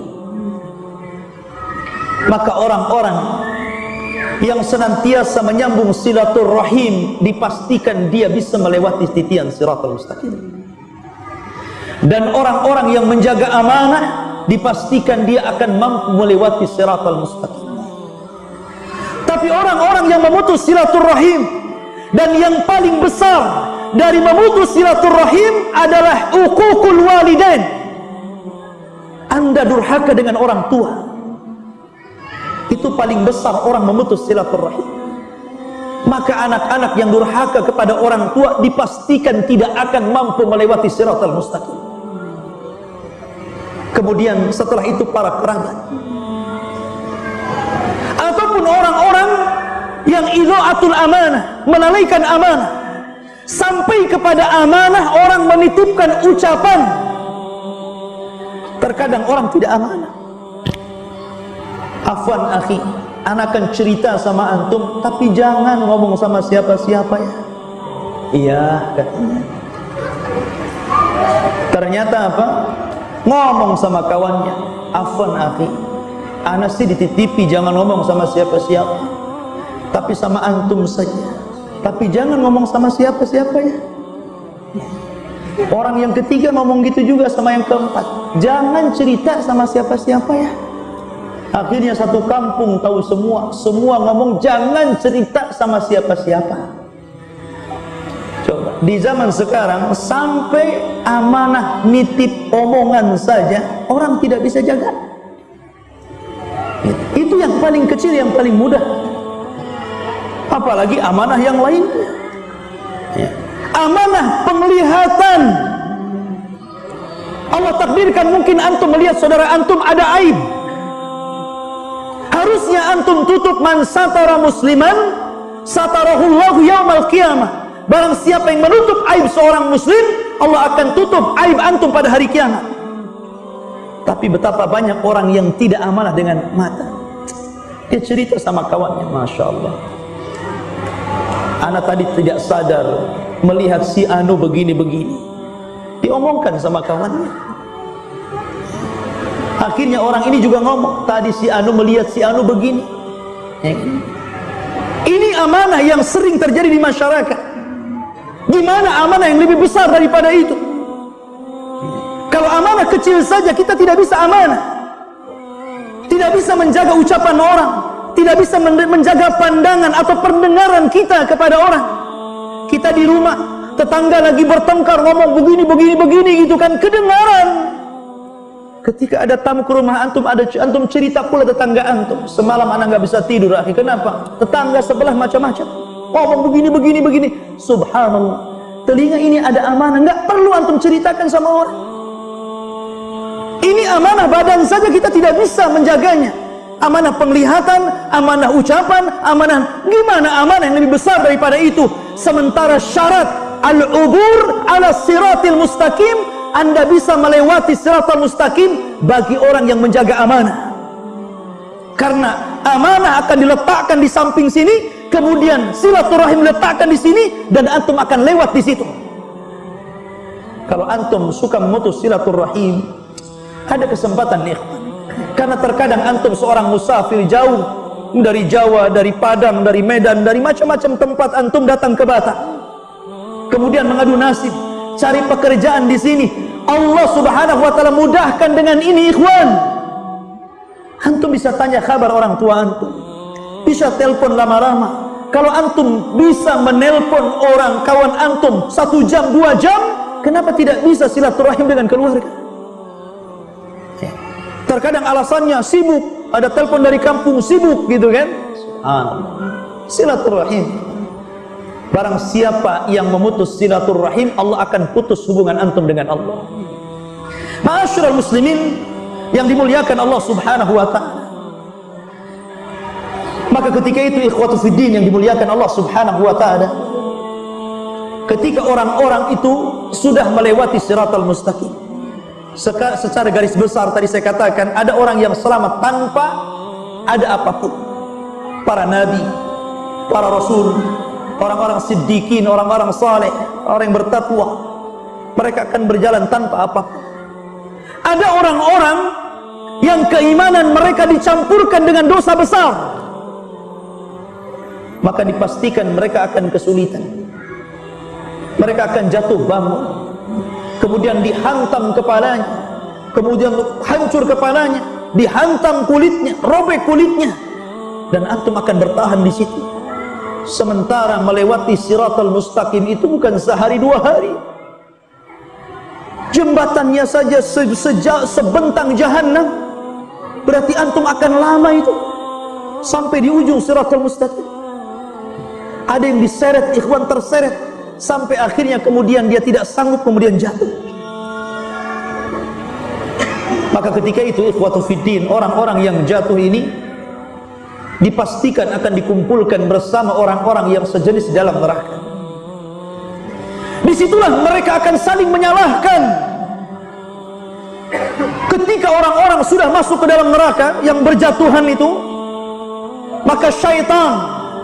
Maka orang-orang yang senantiasa menyambung silaturrahim dipastikan dia bisa melewati titian siratal mustaqim. Dan orang-orang yang menjaga amanah dipastikan dia akan mampu melewati siratal mustaqim. Tapi orang-orang yang memutus silaturrahim, dan yang paling besar dari memutus silaturrahim adalah uququl walidain. Anda durhaka dengan orang tua, itu paling besar orang memutus silaturrahim. Maka anak-anak yang durhaka kepada orang tua dipastikan tidak akan mampu melewati siratal mustaqim. Kemudian setelah itu para kerabat, ataupun orang-orang yang idha'atul amanah, melalaikan amanah, sampai kepada amanah orang menitipkan ucapan. Terkadang orang tidak amanah. Afwan akhi, anak akan cerita sama antum, tapi jangan ngomong sama siapa-siapa ya. Iya katanya. Ternyata apa? Ngomong sama kawannya, afwan akhi, anak sih dititipi jangan ngomong sama siapa-siapa, tapi sama antum saja. Tapi jangan ngomong sama siapa-siapa ya. Orang yang ketiga ngomong gitu juga sama yang keempat, jangan cerita sama siapa-siapa ya. Akhirnya satu kampung tahu semua, semua ngomong jangan cerita sama siapa-siapa. Coba di zaman sekarang sampai amanah nitip omongan saja orang tidak bisa jaga. Itu yang paling kecil, yang paling mudah. Apalagi amanah yang lainnya ya. Amanah penglihatan, Allah takdirkan mungkin antum melihat saudara antum ada aib, harusnya antum tutup. Man satara musliman satarahullahu yaumal qiyamah. Barang siapa yang menutup aib seorang muslim, Allah akan tutup aib antum pada hari kiamat. Tapi betapa banyak orang yang tidak amanah dengan mata. Dia cerita sama kawannya, Masya Allah, anak tadi tidak sadar melihat si anu begini-begini. Diomongkan sama kawannya. Akhirnya orang ini juga ngomong, tadi si anu melihat si anu begini. Ini amanah yang sering terjadi di masyarakat. Gimana amanah yang lebih besar daripada itu? Kalau amanah kecil saja kita tidak bisa amanah, tidak bisa menjaga ucapan orang, tidak bisa menjaga pandangan atau pendengaran kita kepada orang. Kita di rumah, tetangga lagi bertengkar ngomong begini gitu kan, kedengaran. Ketika ada tamu ke rumah antum, antum cerita pula tetangga antum, semalam anak nggak bisa tidur. Akhi, kenapa? Tetangga sebelah macam-macam ngomong begini. Subhanallah, telinga ini ada amanah, nggak perlu antum ceritakan sama orang. Ini amanah badan saja kita tidak bisa menjaganya. Amanah penglihatan, amanah ucapan, amanah, gimana amanah yang lebih besar daripada itu? Sementara syarat al-ubur ala siratil mustaqim, Anda bisa melewati siratal mustaqim bagi orang yang menjaga amanah. Karena amanah akan diletakkan di samping sini, kemudian silaturahim diletakkan di sini, dan antum akan lewat di situ. Kalau antum suka memutus silaturahim, ada kesempatan nih. Karena terkadang antum seorang musafir jauh dari Jawa, dari Padang, dari Medan, dari macam-macam tempat antum datang ke Batam. Kemudian mengadu nasib, cari pekerjaan di sini. Allah Subhanahu wa taala mudahkan dengan ini, ikhwan. Antum bisa tanya kabar orang tua antum, bisa telepon lama-lama. Kalau antum bisa menelpon orang kawan antum 1 jam, 2 jam, kenapa tidak bisa silaturahim dengan keluarga? Terkadang alasannya sibuk, ada telepon dari kampung, sibuk gitu kan. Silaturahim. Barang siapa yang memutus silaturahim, Allah akan putus hubungan antum dengan Allah. Ma'asyiral muslimin yang dimuliakan Allah Subhanahu wa ta'ala, Maka ketika itu ikhwatu fiddin yang dimuliakan Allah subhanahu wa ta'ala, ketika orang-orang itu sudah melewati siratal mustaqim, secara garis besar tadi saya katakan ada orang yang selamat tanpa ada apapun. Para nabi, para rasul, orang-orang siddiqin, orang-orang saleh, orang yang bertakwa, mereka akan berjalan tanpa apapun. Ada orang-orang yang keimanan mereka dicampurkan dengan dosa besar, maka dipastikan mereka akan kesulitan. Mereka akan jatuh bangun, kemudian dihantam kepalanya, kemudian hancur kepalanya, dihantam kulitnya, robek kulitnya, dan antum akan bertahan di situ. Sementara melewati siratal mustaqim itu bukan sehari dua hari. Jembatannya saja sebentang jahanam. Berarti antum akan lama itu sampai di ujung siratal mustaqim. Ada yang diseret, ikhwan, terseret sampai akhirnya kemudian dia tidak sanggup, kemudian jatuh. Maka ketika itu ikhwatu fiddin, orang-orang yang jatuh ini dipastikan akan dikumpulkan bersama orang-orang yang sejenis dalam neraka. Disitulah mereka akan saling menyalahkan. Ketika orang-orang sudah masuk ke dalam neraka yang berjatuhan itu, maka syaitan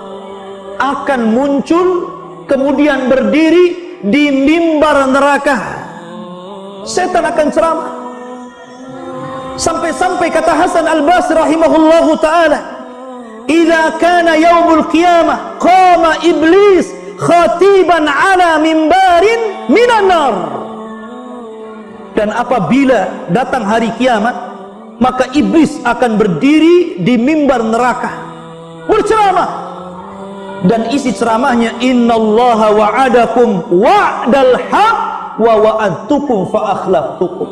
akan muncul kemudian berdiri di mimbar neraka. Setan akan ceramah. Sampai-sampai kata Hasan Al-Basri rahimahullahu ta'ala, "Idza kana yaumul qiyamah qama iblis khatiban ala mimbarin minan nar." Dan apabila datang hari kiamat, maka iblis akan berdiri di mimbar neraka berceramah, dan isi ceramahnya, "Innallaha wa'adakum wa'dal haq wa wa'adtukum fa akhlaftukum."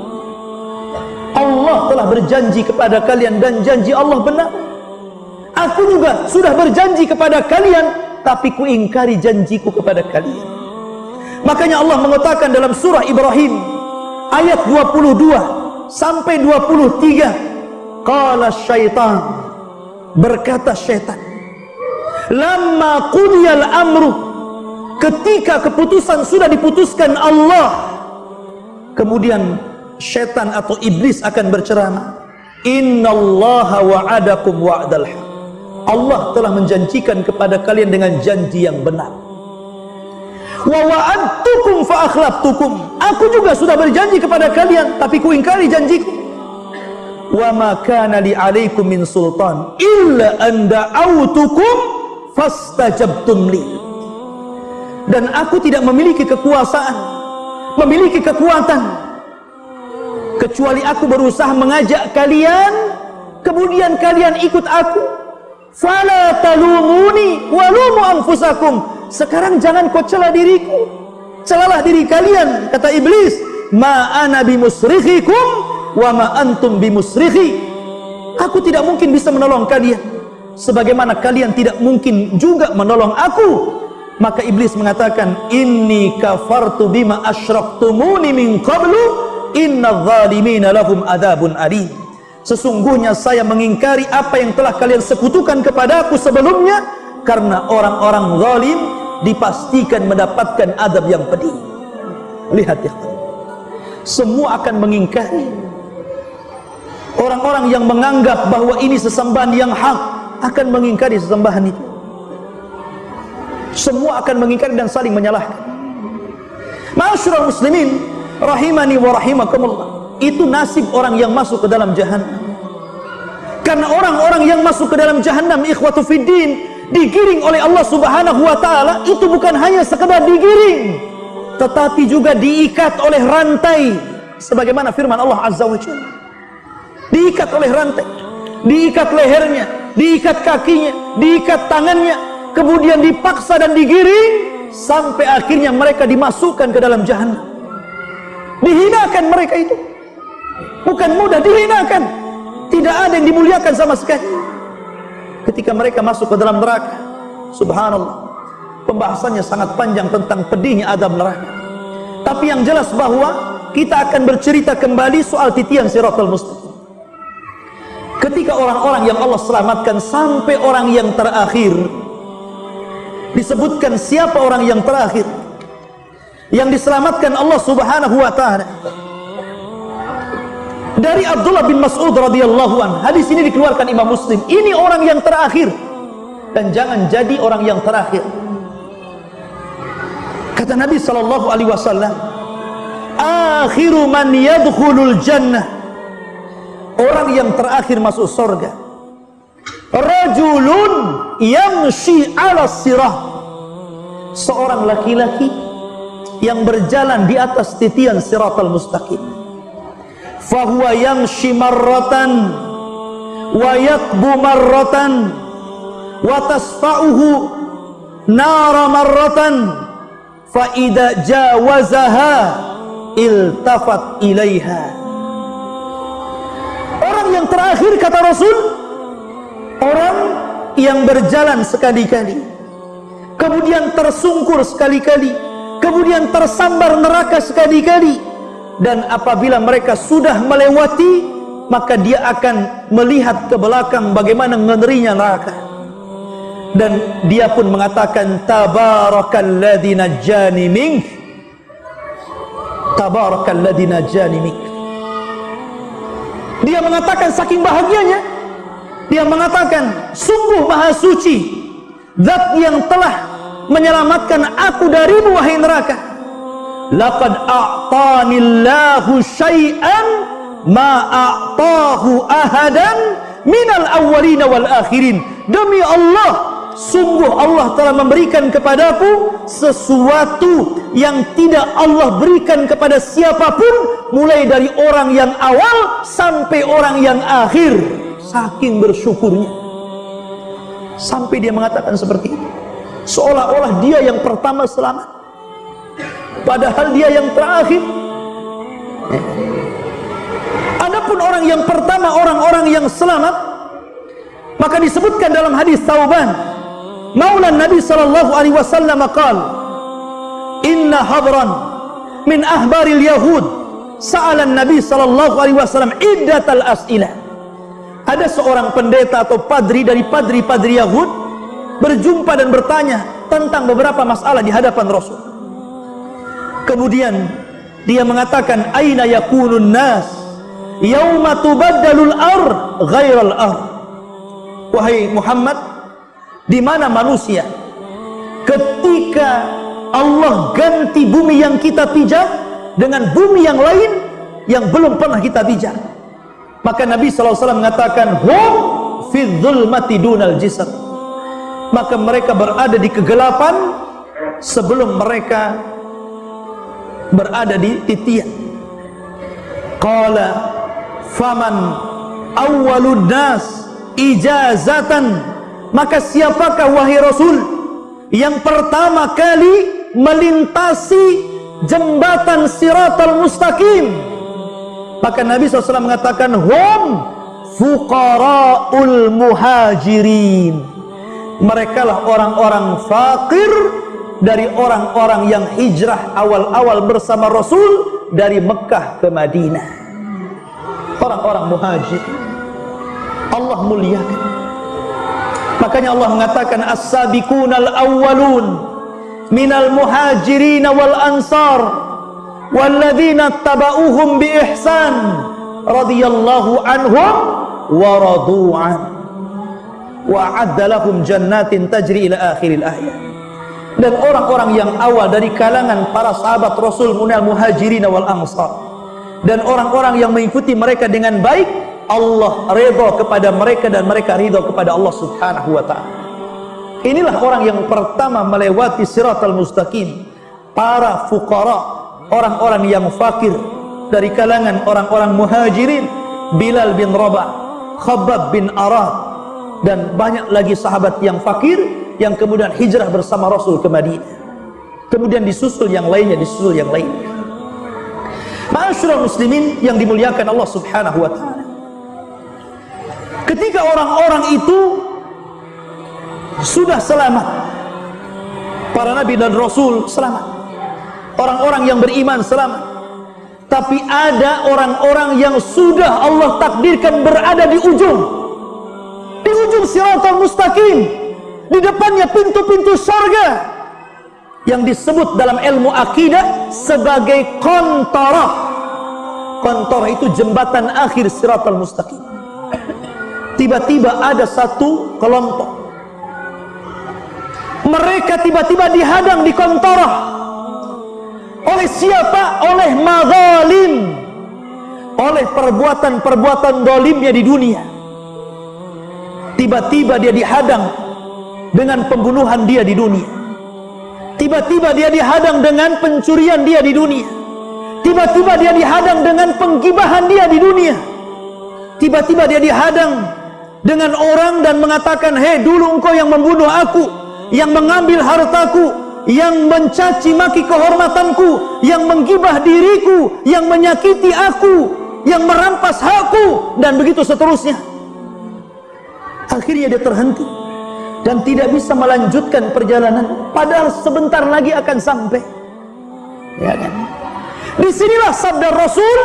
Allah telah berjanji kepada kalian dan janji Allah benar. Aku juga sudah berjanji kepada kalian, tapi ku ingkari janjiku kepada kalian. Makanya Allah mengatakan dalam surah Ibrahim ayat 22 sampai 23, qala syaitan, berkata syaitan, lamma qudiyal amru, ketika keputusan sudah diputuskan Allah, kemudian syaitan atau iblis akan berceramah, innallaha wa'adakum wa'dal haq, Allah telah menjanjikan kepada kalian dengan janji yang benar. Wa wa'adtukum fa akhlaftukum, aku juga sudah berjanji kepada kalian, tapi ku ingkari janjiku. Wa ma kana li 'alaikum min sultan illa an da'awtukum fastajabtum li, dan aku tidak memiliki kekuasaan, memiliki kekuatan, kecuali aku berusaha mengajak kalian, kemudian kalian ikut aku. Fala talumuni walumu anfusakum, sekarang jangan kau cela diriku, celalah diri kalian. Kata iblis, ma ana bimusrikhikum wa ma antum bimusrikhi, aku tidak mungkin bisa menolong kalian, sebagaimana kalian tidak mungkin juga menolong aku. Maka iblis mengatakan, inni kafartu bima asyraktumuni min qablu inna zalimina lahum adzabun alim, sesungguhnya saya mengingkari apa yang telah kalian sekutukan kepadaku sebelumnya, karena orang-orang zalim dipastikan mendapatkan azab yang pedih. Lihat ya, semua akan mengingkari. Orang-orang yang menganggap bahwa ini sesembahan yang hak akan mengingkari sesembahan itu. Semua akan mengingkari dan saling menyalahkan. Ma'asyiral muslimin rahimani wa rahimakumullah, itu nasib orang yang masuk ke dalam jahannam. Karena orang-orang yang masuk ke dalam jahannam, ikhwatu fiddin, digiring oleh Allah subhanahu wa ta'ala, itu bukan hanya sekedar digiring, tetapi juga diikat oleh rantai, sebagaimana firman Allah azza wa jalla. Diikat oleh rantai, diikat lehernya, diikat kakinya, diikat tangannya, kemudian dipaksa dan digiring sampai akhirnya mereka dimasukkan ke dalam jahannam. Dihinakan mereka itu, bukan mudah dihinakan, tidak ada yang dimuliakan sama sekali. Ketika mereka masuk ke dalam neraka, subhanallah, pembahasannya sangat panjang tentang pedihnya azab neraka. Tapi yang jelas bahwa kita akan bercerita kembali soal titian siratal mustaqim. Ketika orang-orang yang Allah selamatkan sampai orang yang terakhir, disebutkan siapa orang yang terakhir yang diselamatkan Allah Subhanahu wa ta'ala. Dari Abdullah bin Mas'ud radhiyallahu anhu, hadis ini dikeluarkan Imam Muslim. Ini orang yang terakhir, dan jangan jadi orang yang terakhir. Kata Nabi sallallahu alaihi wasallam, akhiru man yadkhulul jannah, orang yang terakhir masuk surga, rajulun yamshi ala sirah, seorang laki-laki yang berjalan di atas titian siratal mustaqim. Fahuwa yamshi marratan wa yakbu marratan wa tasfa'uhu nara marratan fa idza jawazaha iltafat ilaiha. Orang yang terakhir, kata Rasul, orang yang berjalan sekali-kali, kemudian tersungkur sekali-kali, kemudian tersambar neraka sekali-kali, dan apabila mereka sudah melewati, maka dia akan melihat ke belakang bagaimana ngerinya neraka, dan dia pun mengatakan, tabarakalladzi najjani mink, tabarakalladzi najjani mink. Dia mengatakan saking bahagianya, dia mengatakan, sungguh maha suci zat yang telah menyelamatkan aku darimu wahai neraka. Laqad a'tanillahu syai'an ma a'tahu ahadan minal awwalina wal akhirin. Demi Allah, sungguh Allah telah memberikan kepadaku sesuatu yang tidak Allah berikan kepada siapapun, mulai dari orang yang awal sampai orang yang akhir. Saking bersyukurnya, sampai dia mengatakan seperti itu, seolah-olah dia yang pertama selamat, padahal dia yang terakhir. Adapun orang yang pertama, orang-orang yang selamat, maka disebutkan dalam hadis Thauban Maula Nabi sallallahu alaihi wasallam qala, inna habran min ahbaril yahud sa'ala Nabi sallallahu alaihi wasallam iddatal as'ilah. Ada seorang pendeta atau padri dari padri-padri Yahud berjumpa dan bertanya tentang beberapa masalah di hadapan Rasul. Kemudian dia mengatakan, aina yakunun nas yauma tubaddalul ard ghairal ard. Wahai Muhammad, di mana manusia ketika Allah ganti bumi yang kita pijak dengan bumi yang lain yang belum pernah kita pijak? Maka Nabi SAW mengatakan, hum fi dzulmati dunal jisr, maka mereka berada di kegelapan sebelum mereka berada di titian. Qala faman awwalun nas ijazatan, maka siapakah wahai Rasul yang pertama kali melintasi jembatan siratal mustaqim? Maka Nabi SAW mengatakan, hum fuqara'ul muhajirin, mereka lah orang-orang fakir dari orang-orang yang hijrah awal-awal bersama Rasul dari Mekah ke Madinah. Orang-orang muhajir Allah muliakan. Makanya Allah mengatakan, as-sabiqunal awwalun minal muhajirin wal ansar walladzina tabauhum bi ihsan radhiyallahu anhum wa radu'an wa a'adda lahum jannatin tajri ila akhiril ayat. Dan orang-orang yang awal dari kalangan para sahabat Rasul minal muhajirin wal ansar, dan orang-orang yang mengikuti mereka dengan baik, Allah ridha kepada mereka dan mereka ridha kepada Allah Subhanahu wa ta'ala. Inilah orang yang pertama melewati siratal mustaqim, para fuqara, orang-orang yang fakir dari kalangan orang-orang muhajirin, Bilal bin Rabah, Khabbab bin Arad, dan banyak lagi sahabat yang fakir yang kemudian hijrah bersama Rasul ke Madinah. Kemudian disusul yang lainnya, disusul yang lainnya. Ma'asyiral muslimin yang dimuliakan Allah Subhanahu wa ta'ala, ketika orang-orang itu sudah selamat, para nabi dan rasul selamat, orang-orang yang beriman selamat, Tapi ada orang-orang yang sudah Allah takdirkan berada di ujung Siratal Mustaqim, di depannya pintu-pintu surga yang disebut dalam ilmu akidah sebagai qantarah. Qantarah itu jembatan akhir Siratal Mustaqim. Tiba-tiba ada satu kelompok, mereka tiba-tiba dihadang di qantarah. Oleh siapa? Oleh mazalim, oleh perbuatan-perbuatan dolimnya di dunia. Tiba-tiba dia dihadang dengan pembunuhan dia di dunia. Tiba-tiba dia dihadang dengan pencurian dia di dunia. Tiba-tiba dia dihadang dengan penggibahan dia di dunia. Tiba-tiba dia dihadang dengan orang dan mengatakan, hei, dulu engkau yang membunuh aku, yang mengambil hartaku, yang mencaci maki kehormatanku, yang menggibah diriku, yang menyakiti aku, yang merampas hakku, dan begitu seterusnya. Akhirnya dia terhenti dan tidak bisa melanjutkan perjalanan, padahal sebentar lagi akan sampai. Ya kan? Disinilah sabda Rasul,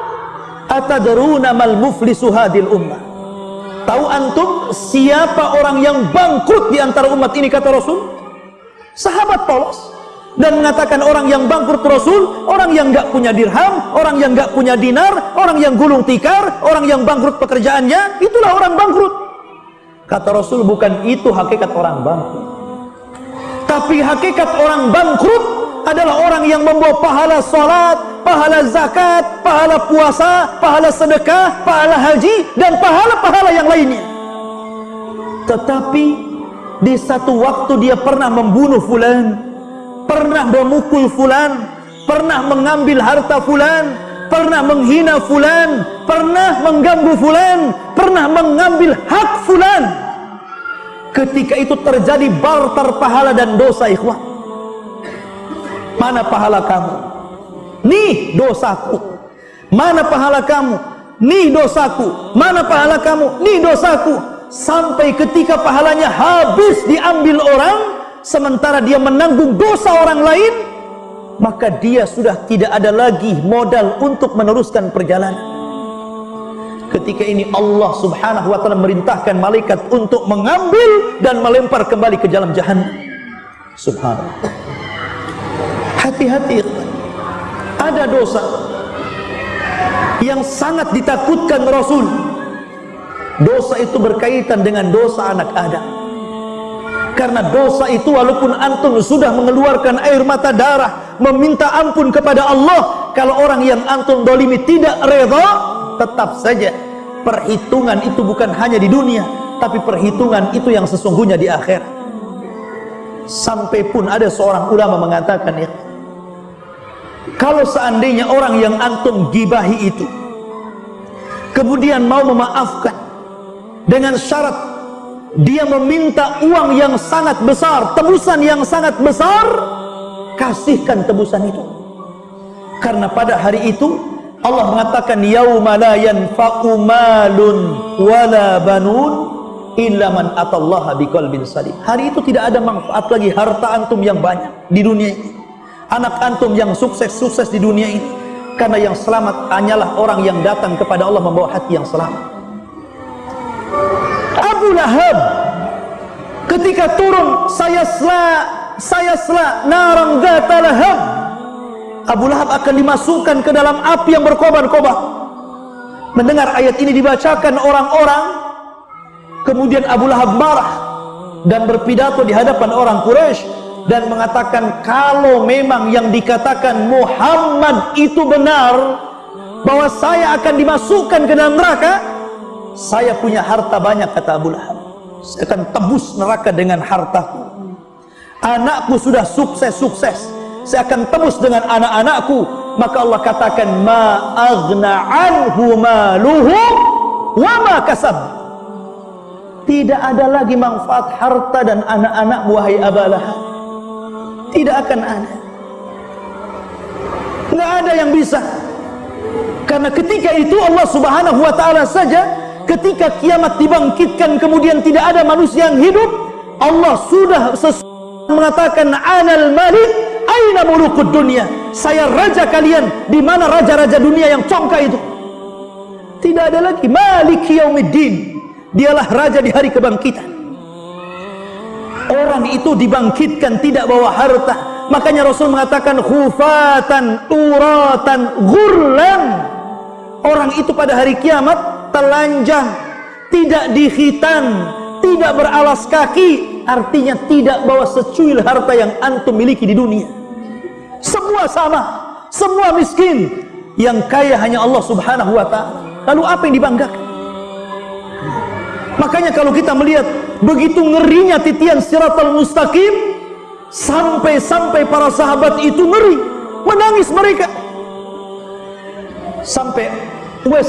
atadruna mal muflisu hadil ummah. Tahu antum siapa orang yang bangkrut di antara umat ini, kata Rasul? Sahabat polos dan mengatakan orang yang bangkrut Rasul, orang yang nggak punya dirham, orang yang nggak punya dinar, orang yang gulung tikar, orang yang bangkrut pekerjaannya, itulah orang bangkrut. Kata Rasul, bukan itu hakikat orang bangkrut. Tapi hakikat orang bangkrut adalah orang yang membawa pahala salat, pahala zakat, pahala puasa, pahala sedekah, pahala haji, dan pahala-pahala yang lainnya. Tetapi di satu waktu dia pernah membunuh fulan, pernah memukul fulan, pernah mengambil harta fulan, pernah menghina fulan, pernah mengganggu fulan, pernah mengambil hak fulan. Ketika itu terjadi barter pahala dan dosa, ikhwan. Mana pahala kamu? Nih dosaku. Mana pahala kamu? Nih dosaku. Mana pahala kamu? Nih dosaku. Sampai ketika pahalanya habis diambil orang, sementara dia menanggung dosa orang lain, maka dia sudah tidak ada lagi modal untuk meneruskan perjalanan. Ketika ini Allah subhanahu wa ta'ala merintahkan malaikat untuk mengambil dan melempar kembali ke dalam jahannam. Subhanallah. Hati-hati, ada dosa yang sangat ditakutkan Rasul. Dosa itu berkaitan dengan dosa anak Adam. Karena dosa itu walaupun antum sudah mengeluarkan air mata darah, meminta ampun kepada Allah, kalau orang yang antum dolimi tidak reda, tetap saja perhitungan itu bukan hanya di dunia, tapi perhitungan itu yang sesungguhnya di akhirat. Sampai pun ada seorang ulama mengatakan, ya, kalau seandainya orang yang antum gibahi itu kemudian mau memaafkan dengan syarat dia meminta uang yang sangat besar, tebusan yang sangat besar, kasihkan tebusan itu. Karena pada hari itu Allah mengatakan, yauma la yanfa'u malun wala banun illa man atallaha biqalbin salim. Hari itu tidak ada manfaat lagi harta antum yang banyak di dunia ini, anak antum yang sukses di dunia ini, karena yang selamat hanyalah orang yang datang kepada Allah membawa hati yang selamat. Abu Lahab ketika turun, saya sela narang dzata lahab, Abu Lahab akan dimasukkan ke dalam api yang berkobar-kobar. Mendengar ayat ini dibacakan orang-orang, kemudian Abu Lahab marah dan berpidato di hadapan orang Quraisy dan mengatakan, kalau memang yang dikatakan Muhammad itu benar, bahwa saya akan dimasukkan ke dalam neraka, saya punya harta banyak, kata Abu Lahab. Saya akan tebus neraka dengan hartaku. Anakku sudah sukses, saya akan tebus dengan anak-anakku. Maka Allah katakan, ma aghna anhu maluhu wa ma kasab. Tidak ada lagi manfaat harta dan anak-anak wahai Abu Lahab. Tidak akan ada. Nggak ada yang bisa. Karena ketika itu Allah subhanahu wa ta'ala saja, ketika kiamat dibangkitkan kemudian tidak ada manusia yang hidup, Allah sudah mengatakan, anal malik aina mulukud dunia, saya raja kalian, di mana raja-raja dunia yang congkak itu? Tidak ada lagi. Maliki yaumiddin, dialah raja di hari kebangkitan. Orang itu dibangkitkan tidak bawa harta. Makanya Rasul mengatakan khufatan uratan ghurlan. Orang itu pada hari kiamat telanjang, tidak dikhitan, tidak beralas kaki, artinya tidak bawa secuil harta yang antum miliki di dunia. Semua sama, semua miskin. Yang kaya hanya Allah Subhanahu wa ta'ala. Lalu apa yang dibanggakan? Makanya kalau kita melihat begitu ngerinya titian Siratal Mustaqim, sampai-sampai para sahabat itu ngeri, menangis mereka. Sampai Uwais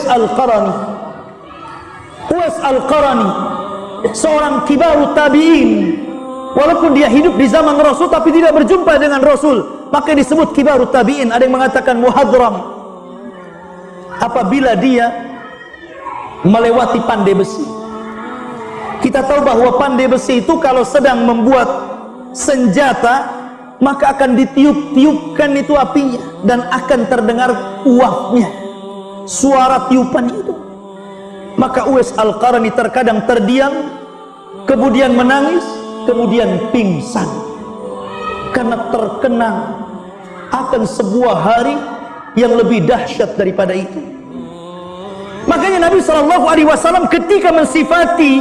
Al-Qarani, seorang kibarut tabi'in, walaupun dia hidup di zaman Rasul tapi tidak berjumpa dengan Rasul, maka disebut kibarut tabi'in. Ada yang mengatakan muhadram. Apabila dia melewati pandai besi, kita tahu bahwa pandai besi itu kalau sedang membuat senjata, maka akan ditiup-tiupkan itu apinya, dan akan terdengar uapnya, suara tiupan itu. Maka Uwais Al-Qarani terkadang terdiam, kemudian menangis, kemudian pingsan, karena terkenang akan sebuah hari yang lebih dahsyat daripada itu. Makanya Nabi SAW ketika mensifati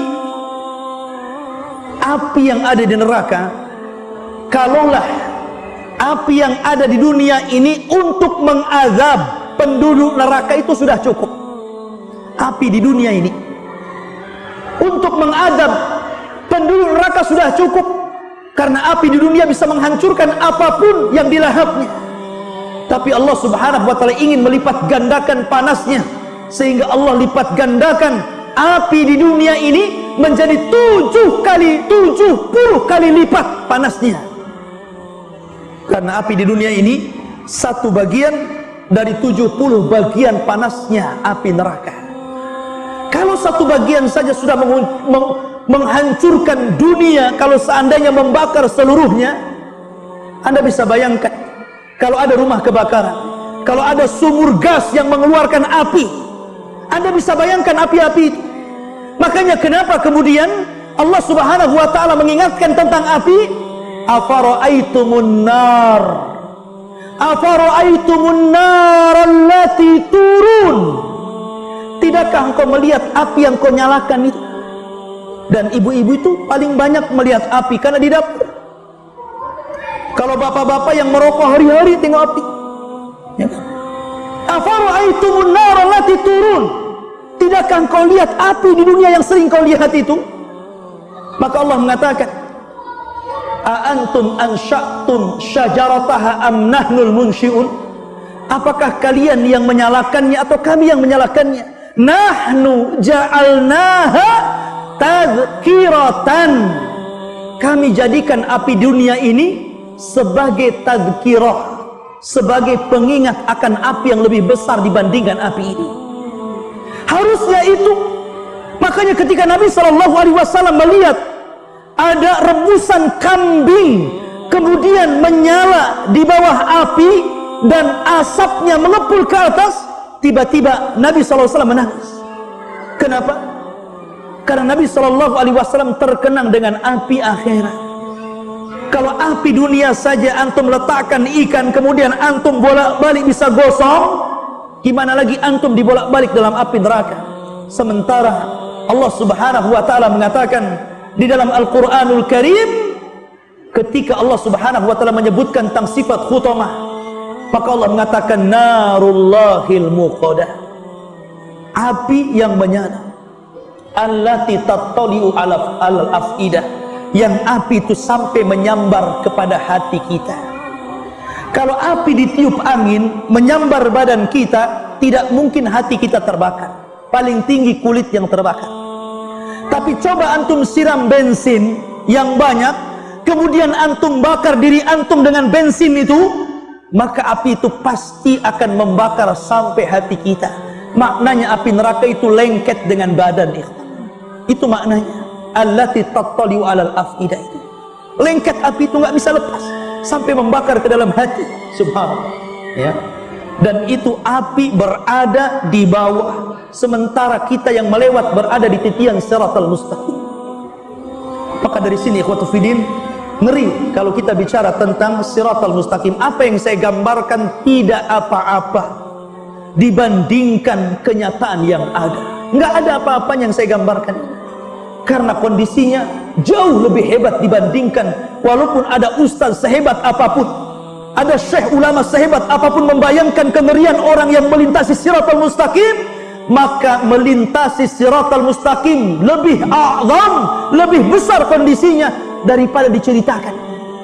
api yang ada di neraka, kalaulah api yang ada di dunia ini untuk mengazab penduduk neraka itu sudah cukup. Api di dunia ini untuk mengazab penduduk neraka sudah cukup, karena api di dunia bisa menghancurkan apapun yang dilahapnya. Tapi Allah Subhanahu wa ta'ala ingin melipat gandakan panasnya, sehingga Allah lipat gandakan api di dunia ini menjadi 70 kali lipat panasnya. Karena api di dunia ini satu bagian dari 70 bagian panasnya api neraka. Kalau satu bagian saja sudah menghancurkan dunia, kalau seandainya membakar seluruhnya, Anda bisa bayangkan kalau ada rumah kebakaran, kalau ada sumur gas yang mengeluarkan api, Anda bisa bayangkan api-api itu. Makanya kenapa kemudian Allah Subhanahu wa ta'ala mengingatkan tentang api? Afara'aitumun nar allati turun. Tidakkah engkau melihat api yang kau nyalakan itu? Dan ibu-ibu itu paling banyak melihat api karena di dapur. Kalau bapak-bapak yang merokok hari-hari tengok api, ya kan? Afara'aitumun nar allati turun. Tidakkah engkau lihat api di dunia yang sering kau lihat itu? Maka Allah mengatakan, A'antum ansya'tum syajarataha am nahnul munsyi'un? Apakah kalian yang menyalakannya atau kami yang menyalakannya? Nahnu ja'alnaha tadhkiratan. Kami jadikan api dunia ini sebagai tadhkirah, sebagai pengingat akan api yang lebih besar dibandingkan api ini. Harusnya itu. Makanya ketika Nabi SAW melihat ada rebusan kambing kemudian menyala di bawah api dan asapnya mengepul ke atas, tiba-tiba Nabi SAW menangis. Kenapa? Karena Nabi SAW terkenang dengan api akhirat. Kalau api dunia saja antum letakkan ikan kemudian antum bolak-balik bisa gosong, gimana lagi antum dibolak-balik dalam api neraka? Sementara Allah Subhanahu wa ta'ala mengatakan di dalam Al-Quranul Karim, ketika Allah Subhanahu wa ta'ala menyebutkan tentang sifat khutamah, maka Allah mengatakan narullahil muqadah, api yang menyala, allati tattali'u alal afidah, yang api itu sampai menyambar kepada hati kita. Kalau api ditiup angin menyambar badan kita, tidak mungkin hati kita terbakar, paling tinggi kulit yang terbakar. Tapi coba antum siram bensin yang banyak, kemudian antum bakar diri antum dengan bensin itu, maka api itu pasti akan membakar sampai hati kita. Maknanya api neraka itu lengket dengan badan. Itu maknanya allati tattali'u alal afidah itu. Lengket api itu nggak bisa lepas. sampai membakar ke dalam hati. Subhanallah, ya. Dan itu api berada di bawah, sementara kita yang melewat berada di titian siratal mustaqim. Maka dari sini ikhwatu fiddin, ngeri kalau kita bicara tentang siratal mustaqim. Apa yang saya gambarkan tidak apa-apa dibandingkan kenyataan yang ada. Nggak ada apa-apanya yang saya gambarkan, karena kondisinya jauh lebih hebat dibandingkan. Walaupun ada ustaz sehebat apapun, ada syekh ulama sehebat apapun membayangkan kengerian orang yang melintasi siratal mustaqim, maka melintasi siratal mustaqim lebih a'zam, lebih besar kondisinya daripada diceritakan.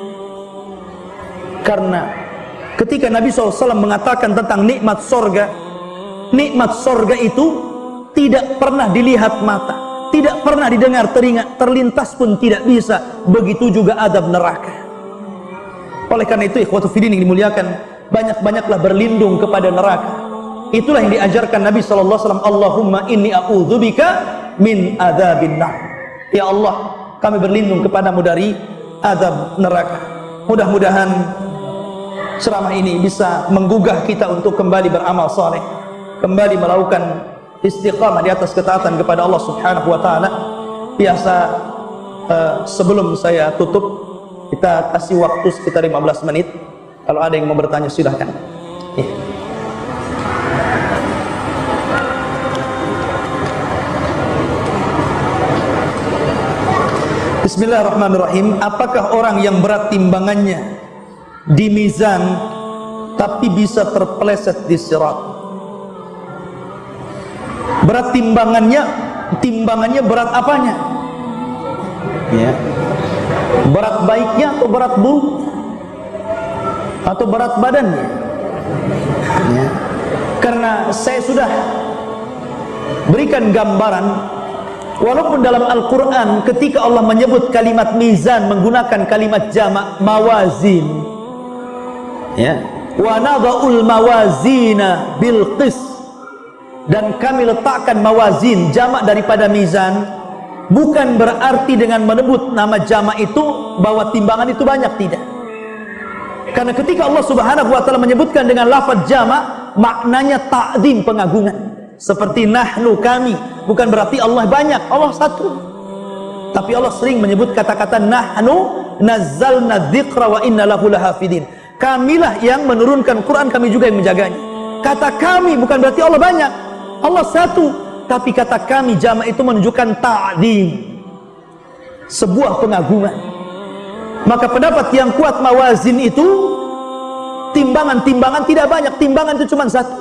Karena ketika Nabi SAW mengatakan tentang nikmat sorga itu tidak pernah dilihat mata, tidak pernah didengar telinga, terlintas pun tidak bisa. Begitu juga adab neraka. Oleh karena itu ikhwatu fiddin yang dimuliakan, banyak-banyaklah berlindung kepada neraka. Itulah yang diajarkan Nabi SAW. Allahumma inni a'udzubika min adzabin nar. Ya Allah, kami berlindung kepadamu dari azab neraka. Mudah-mudahan ceramah ini bisa menggugah kita untuk kembali beramal saleh, kembali melakukan istiqamah di atas ketaatan kepada Allah Subhanahu wa taala. Biasa sebelum saya tutup, kita kasih waktu sekitar 15 menit. Kalau ada yang mau bertanya silahkan. Ya. Bismillahirrahmanirrahim. Apakah orang yang berat timbangannya di mizan tapi bisa terpeleset di sirat? Berat timbangannya berat apanya? Ya. Berat baiknya atau berat buruk, atau berat badannya, ya. Karena saya sudah berikan gambaran, walaupun dalam Al-Quran ketika Allah menyebut kalimat mizan menggunakan kalimat jamak mawazin, ya, wa nadha'ul mawazina bil qist, dan kami letakkan mawazin jamak daripada mizan, bukan berarti dengan menyebut nama jamak itu bahwa timbangan itu banyak, tidak. Karena ketika Allah Subhanahu wa taala menyebutkan dengan lafaz jamak, maknanya ta'zim, pengagungan. Seperti nahnu, kami, bukan berarti Allah banyak, Allah satu. Tapi Allah sering menyebut kata-kata nahnu nazzalna dzikra wa inna lahu lahafidin. Kamilah yang menurunkan Quran, kami juga yang menjaganya. Kata kami bukan berarti Allah banyak, Allah satu. Tapi kata kami jamak itu menunjukkan ta'zim, sebuah pengagungan. Maka pendapat yang kuat mawazin itu timbangan tidak banyak, timbangan itu cuma satu.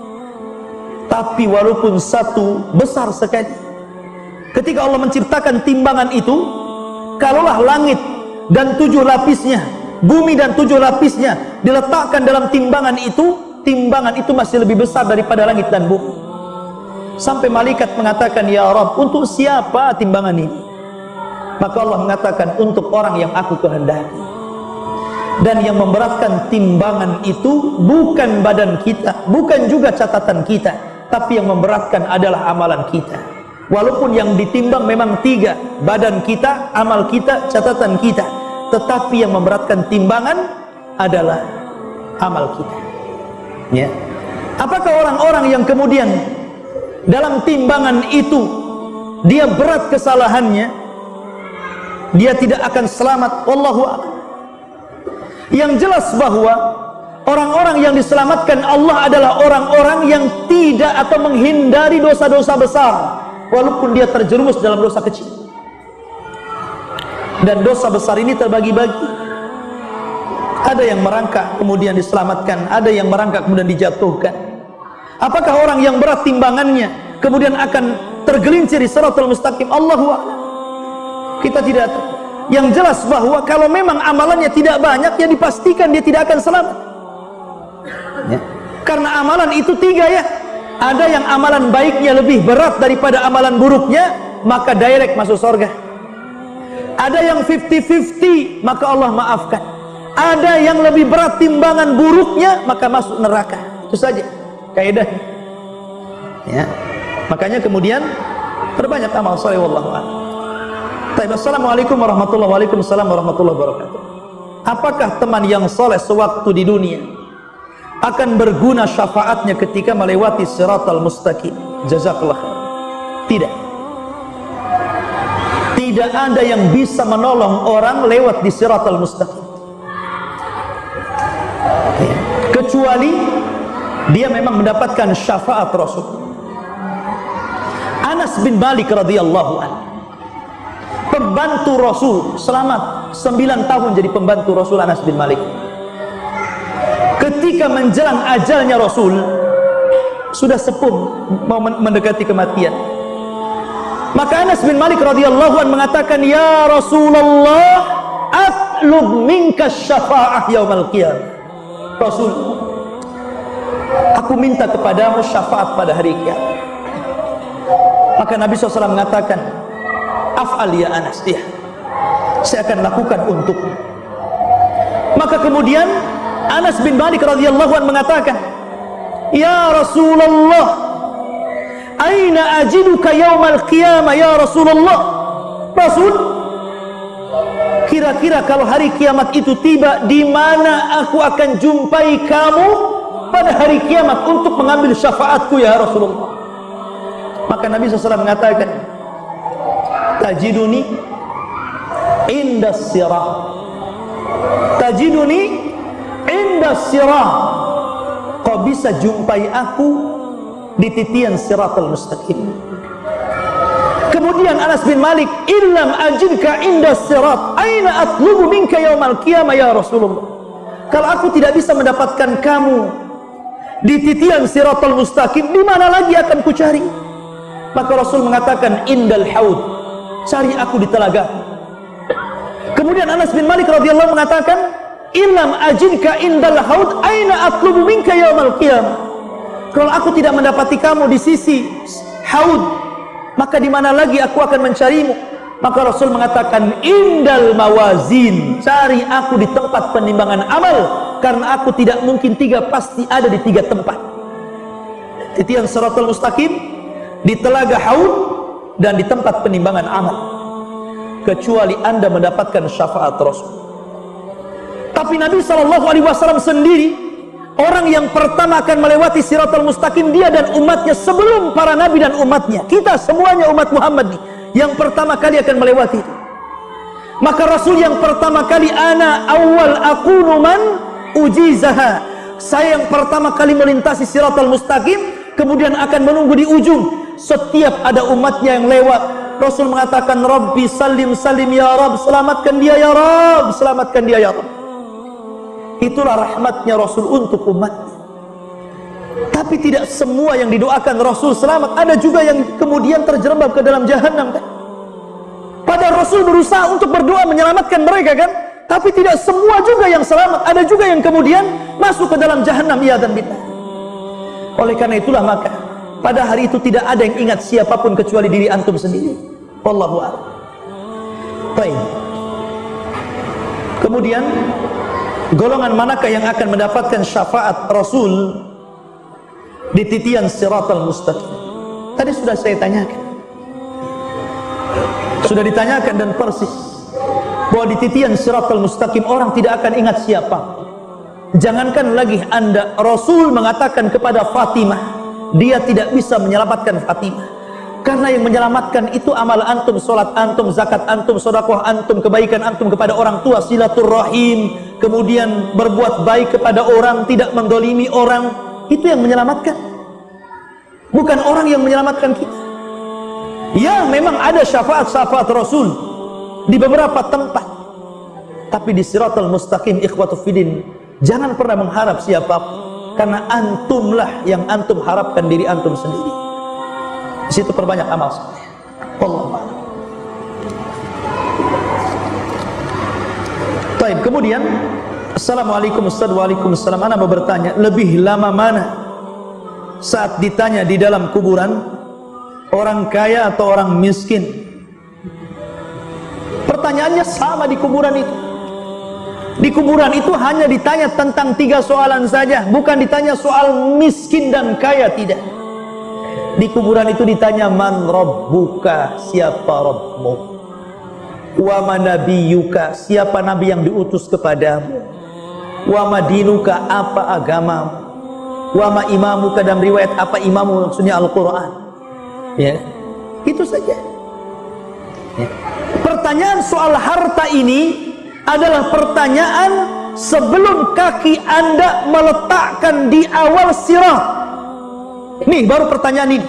Tapi walaupun satu besar sekali. Ketika Allah menciptakan timbangan itu, kalaulah langit dan 7 lapisnya, bumi dan 7 lapisnya diletakkan dalam timbangan itu masih lebih besar daripada langit dan bumi. Sampai malaikat mengatakan, ya Rabb, untuk siapa timbangan ini? Maka Allah mengatakan, untuk orang yang aku kehendaki. Dan yang memberatkan timbangan itu bukan badan kita, bukan juga catatan kita, tapi yang memberatkan adalah amalan kita. Walaupun yang ditimbang memang 3, badan kita, amal kita, catatan kita, tetapi yang memberatkan timbangan adalah amal kita. Ya. Apakah orang-orang yang kemudian dalam timbangan itu dia berat kesalahannya, dia tidak akan selamat? Wallahu a'lam. Yang jelas bahwa orang-orang yang diselamatkan Allah adalah orang-orang yang tidak atau menghindari dosa-dosa besar, walaupun dia terjerumus dalam dosa kecil. Dan dosa besar ini terbagi-bagi. Ada yang merangkak kemudian diselamatkan, ada yang merangkak kemudian dijatuhkan. Apakah orang yang berat timbangannya kemudian akan tergelincir di siratal mustaqim? Allahu a'lam. Kita tidak tahu. Yang jelas bahwa kalau memang amalannya tidak banyak, ya dipastikan dia tidak akan selamat. Ya. Karena amalan itu 3, ya. Ada yang amalan baiknya lebih berat daripada amalan buruknya, maka direct masuk surga. Ada yang 50-50, maka Allah maafkan. Ada yang lebih berat timbangan buruknya, maka masuk neraka. Itu saja kaidahnya. Ya. Makanya kemudian perbanyak amal saleh, wallahu a'lam. Assalamualaikum warahmatullahi wabarakatuh. apakah teman yang soleh sewaktu di dunia akan berguna syafaatnya ketika melewati siratal mustaqim? Jazakallah khair. Tidak. Tidak ada yang bisa menolong orang lewat di siratal mustaqim, kecuali dia memang mendapatkan syafaat Rasul. Anas bin Malik radhiyallahu anhu, pembantu Rasul, selamat 9 tahun jadi pembantu Rasul. Anas bin Malik, ketika menjelang ajalnya Rasul, sudah sepuh, mau mendekati kematian, maka Anas bin Malik radhiyallahu anhu mengatakan, ya Rasulullah, atlub minka syafa'ah yaumal qiyamah. Rasul, aku minta kepadamu syafaat pada hari kiamat. Maka Nabi SAW mengatakan, af'al ya Anas, ya, saya akan lakukan untukmu. Maka kemudian Anas bin Malik radhiyallahu anhu mengatakan, ya Rasulullah, aina ajiduka yaumal qiyamah ya Rasulullah. Rasul, kira-kira kalau hari kiamat itu tiba, di mana aku akan jumpai kamu pada hari kiamat untuk mengambil syafaatku ya Rasulullah? Maka Nabi SAW mengatakan, tajiduni indas sirah, tajiduni indas sirah. Kau bisa jumpai aku di titian siratal mustaqim. Kemudian Anas bin Malik, illam ajidka indas sirat, aina atlubu minka yaumal qiyamah ya Rasulullah. Kalau aku tidak bisa mendapatkan kamu di titian siratal mustaqim, di mana lagi akan ku cari? Maka Rasul mengatakan, indal haud, cari aku di telaga. Kemudian Anas bin Malik radhiyallahu mengatakan, illam ajidka indal haud, aina atlubu minka yaumal qiyamah. Kalau aku tidak mendapati kamu di sisi haud, maka di mana lagi aku akan mencarimu? Maka Rasul mengatakan, indal mawazin, cari aku di tempat penimbangan amal, karena aku tidak mungkin tiga, pasti ada di 3 tempat: titian siratal mustaqim, di telaga haud, dan di tempat penimbangan amal, kecuali Anda mendapatkan syafaat Rasul. Tapi Nabi SAW sendiri, orang yang pertama akan melewati siratal mustaqim, dia dan umatnya, sebelum para nabi dan umatnya. Kita semuanya umat Muhammad nih, yang pertama kali akan melewati. Maka Rasul yang pertama kali, ana awal akunu man ujizaha, saya yang pertama kali melintasi siratal mustaqim, kemudian akan menunggu di ujung. Setiap ada umatnya yang lewat, Rasul mengatakan, Rabbi salim salim ya Rabb, selamatkan dia ya Rabb, selamatkan dia ya Rabb. Itulah rahmatnya Rasul untuk umatnya. Tapi tidak semua yang didoakan Rasul selamat. Ada juga yang kemudian terjerembab ke dalam jahanam, kan? Padahal Rasul berusaha untuk berdoa menyelamatkan mereka, kan? Tapi tidak semua juga yang selamat. Ada juga yang kemudian masuk ke dalam jahanam, ya dan billah. Oleh karena itulah, maka pada hari itu tidak ada yang ingat siapapun kecuali diri antum sendiri. Wallahu a'lam. Baik. Kemudian, golongan manakah yang akan mendapatkan syafaat Rasul di titian siratal mustaqim? Tadi sudah saya tanyakan, sudah ditanyakan dan persis, bahwa di titian siratal mustaqim orang tidak akan ingat siapa. Jangankan lagi Anda, Rasul mengatakan kepada Fatimah, dia tidak bisa menyelamatkan Fatimah, karena yang menyelamatkan itu amal antum, sholat antum, zakat antum, sedekah antum, kebaikan antum kepada orang tua, silaturrahim, kemudian berbuat baik kepada orang, tidak mendolimi orang. Itu yang menyelamatkan, bukan orang yang menyelamatkan kita. Ya, memang ada syafaat-syafaat Rasul di beberapa tempat, tapi di siratal mustaqim, ikhwatu fiddin, jangan pernah mengharap siapapun, karena antumlah yang antum harapkan diri antum sendiri. Di situ perbanyak amal soleh. Wallahu a'lam. Baik, kemudian Assalamualaikum Ustaz. Waalaikumsalam. Ana mau bertanya, lebih lama mana saat ditanya di dalam kuburan, orang kaya atau orang miskin? Pertanyaannya sama di kuburan itu. Di kuburan itu hanya ditanya tentang 3 soalan saja, bukan ditanya soal miskin dan kaya, tidak. Di kuburan itu ditanya, man rabbuka, siapa Rabbmu. Wa manabiyyuka, siapa nabi yang diutus kepadamu? Wa madinuka, apa agamamu? Wa ma imamuka, dalam riwayat apa imamu, maksudnya Al-Quran. Ya, itu saja. Ya. Pertanyaan soal harta ini adalah pertanyaan sebelum kaki Anda meletakkan di awal sirat. Nih baru pertanyaan ini.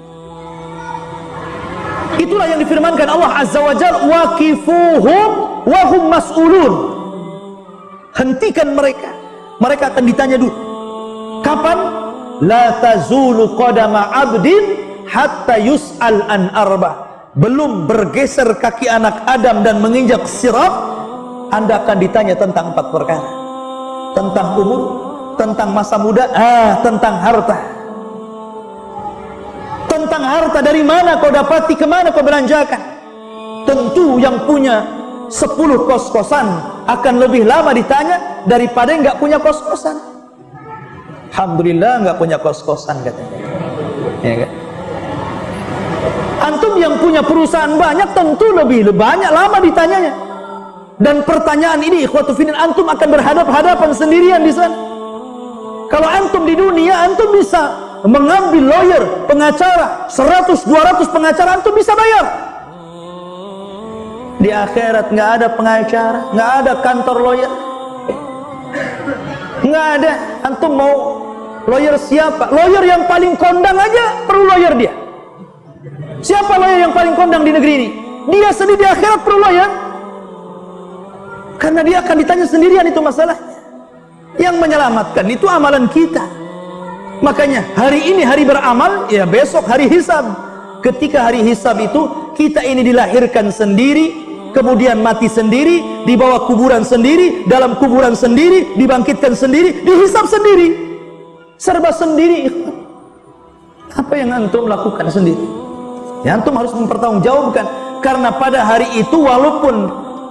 Itulah yang difirmankan Allah Azza wa Jalla, waqifuhum wa hum mas'ulun. Hentikan mereka, mereka akan ditanya dulu. Kapan? La tazulu qadama 'abdin hatta yus'al an arba. Belum bergeser kaki anak Adam dan menginjak sirat, Anda akan ditanya tentang 4 perkara. Tentang umur, tentang masa muda, tentang harta. Tentang harta, dari mana kau dapati, kemana kau belanjakan. Tentu yang punya 10 kos-kosan akan lebih lama ditanya daripada yang nggak punya kos-kosan. Alhamdulillah nggak punya kos-kosan katanya. Ya kan? Antum yang punya perusahaan banyak tentu lebih banyak lama ditanyanya. Dan pertanyaan ini ikhwatu fillah, antum akan berhadap-hadapan sendirian di sana. Kalau antum di dunia, antum bisa mengambil lawyer, pengacara, 100-200 pengacara, antum bisa bayar. Di akhirat nggak ada pengacara, nggak ada kantor lawyer, nggak ada. Antum mau lawyer siapa? Lawyer yang paling kondang aja perlu lawyer dia. Siapa lawyer yang paling kondang di negeri ini? Dia sendiri di akhirat perlu lawyer, karena dia akan ditanya sendirian itu masalahnya. Yang menyelamatkan itu amalan kita. Makanya hari ini hari beramal, ya besok hari hisab. Ketika hari hisab itu kita ini dilahirkan sendiri, kemudian mati sendiri, dibawa kuburan sendiri, dalam kuburan sendiri, dibangkitkan sendiri, dihisab sendiri, serba sendiri. Apa yang antum lakukan sendiri? Ya, antum harus mempertanggungjawabkan. Karena pada hari itu walaupun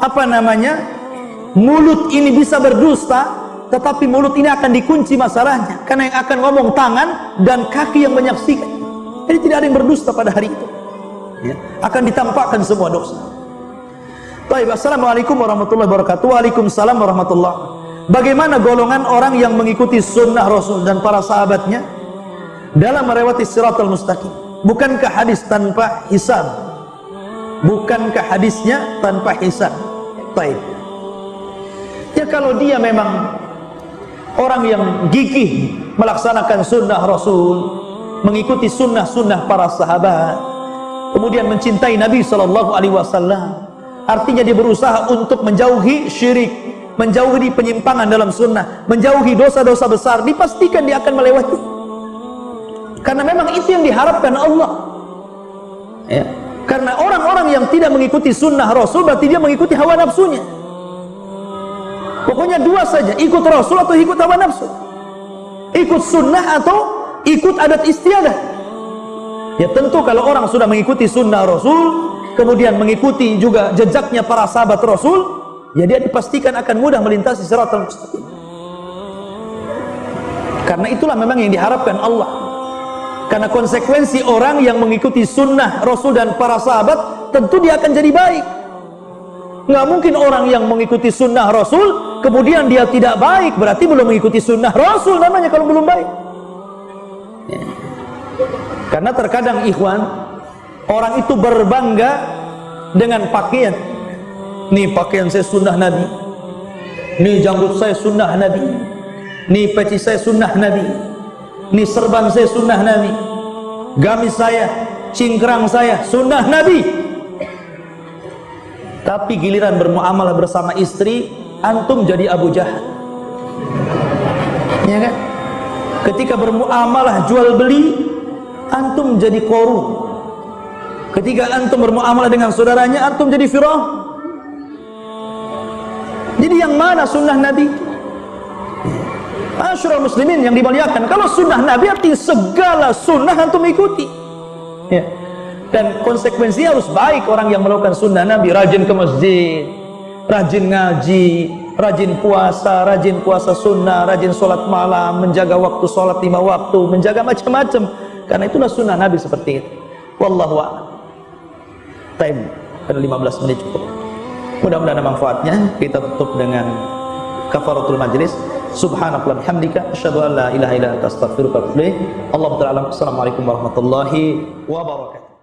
mulut ini bisa berdusta, tetapi mulut ini akan dikunci masalahnya, karena yang akan ngomong tangan dan kaki yang menyaksikan. Jadi tidak ada yang berdusta pada hari itu, ya. Akan ditampakkan semua dosa. Baik, assalamualaikum warahmatullahi wabarakatuh. Waalaikumsalam warahmatullahi. Bagaimana golongan orang yang mengikuti sunnah Rasul dan para sahabatnya dalam melewati siratal mustaqim? Bukankah hadis tanpa hisab? Bukankah hadisnya tanpa hisab? Baik. Ya kalau dia memang orang yang gigih melaksanakan sunnah Rasul, mengikuti sunnah-sunnah para sahabat, kemudian mencintai Nabi SAW, artinya dia berusaha untuk menjauhi syirik, menjauhi penyimpangan dalam sunnah, menjauhi dosa-dosa besar, dipastikan dia akan melewati. Karena memang itu yang diharapkan Allah, ya. Karena orang-orang yang tidak mengikuti sunnah Rasul berarti dia mengikuti hawa nafsunya. Pokoknya dua saja, ikut Rasul atau ikut hawa nafsu, ikut sunnah atau ikut adat istiadah. Ya tentu kalau orang sudah mengikuti sunnah Rasul, kemudian mengikuti juga jejaknya para sahabat Rasul, ya dia dipastikan akan mudah melintasi siratal mustaqim. Karena itulah memang yang diharapkan Allah. Karena konsekuensi orang yang mengikuti sunnah Rasul dan para sahabat, tentu dia akan jadi baik. Nggak mungkin orang yang mengikuti sunnah Rasul kemudian dia tidak baik, berarti belum mengikuti sunnah Rasul namanya kalau belum baik, ya. Karena terkadang ikhwan, orang itu berbangga dengan pakaian. Nih pakaian saya sunnah Nabi, nih janggut saya sunnah Nabi, nih peci saya sunnah Nabi, nih serban saya sunnah Nabi, gamis saya, cingkrang saya sunnah Nabi. Tapi giliran bermuamalah bersama istri, antum jadi Abu Jahal, ya kan? Ketika bermuamalah jual beli, antum jadi korum. Ketika antum bermuamalah dengan saudaranya, antum jadi Firaun. Jadi yang mana sunnah Nabi? Masyarul muslimin yang dimuliakan, kalau sunnah Nabi artinya segala sunnah antum ikuti, ya. Dan konsekuensinya harus baik orang yang melakukan sunnah Nabi, rajin ke masjid, rajin ngaji, rajin puasa sunnah, rajin sholat malam, menjaga waktu sholat 5 waktu, menjaga macam-macam. Karena itulah sunnah Nabi seperti itu. Wallahu a'lam. Time, pada 15 menit cukup. Mudah-mudahan ada manfaatnya. Kita tutup dengan kafaratul majlis. Subhanakallahumma hamdika asyhadu an la ilaha illa anta astaghfiruka wa atubu ilaik. Allahu ta'ala. Assalamualaikum warahmatullahi wabarakatuh.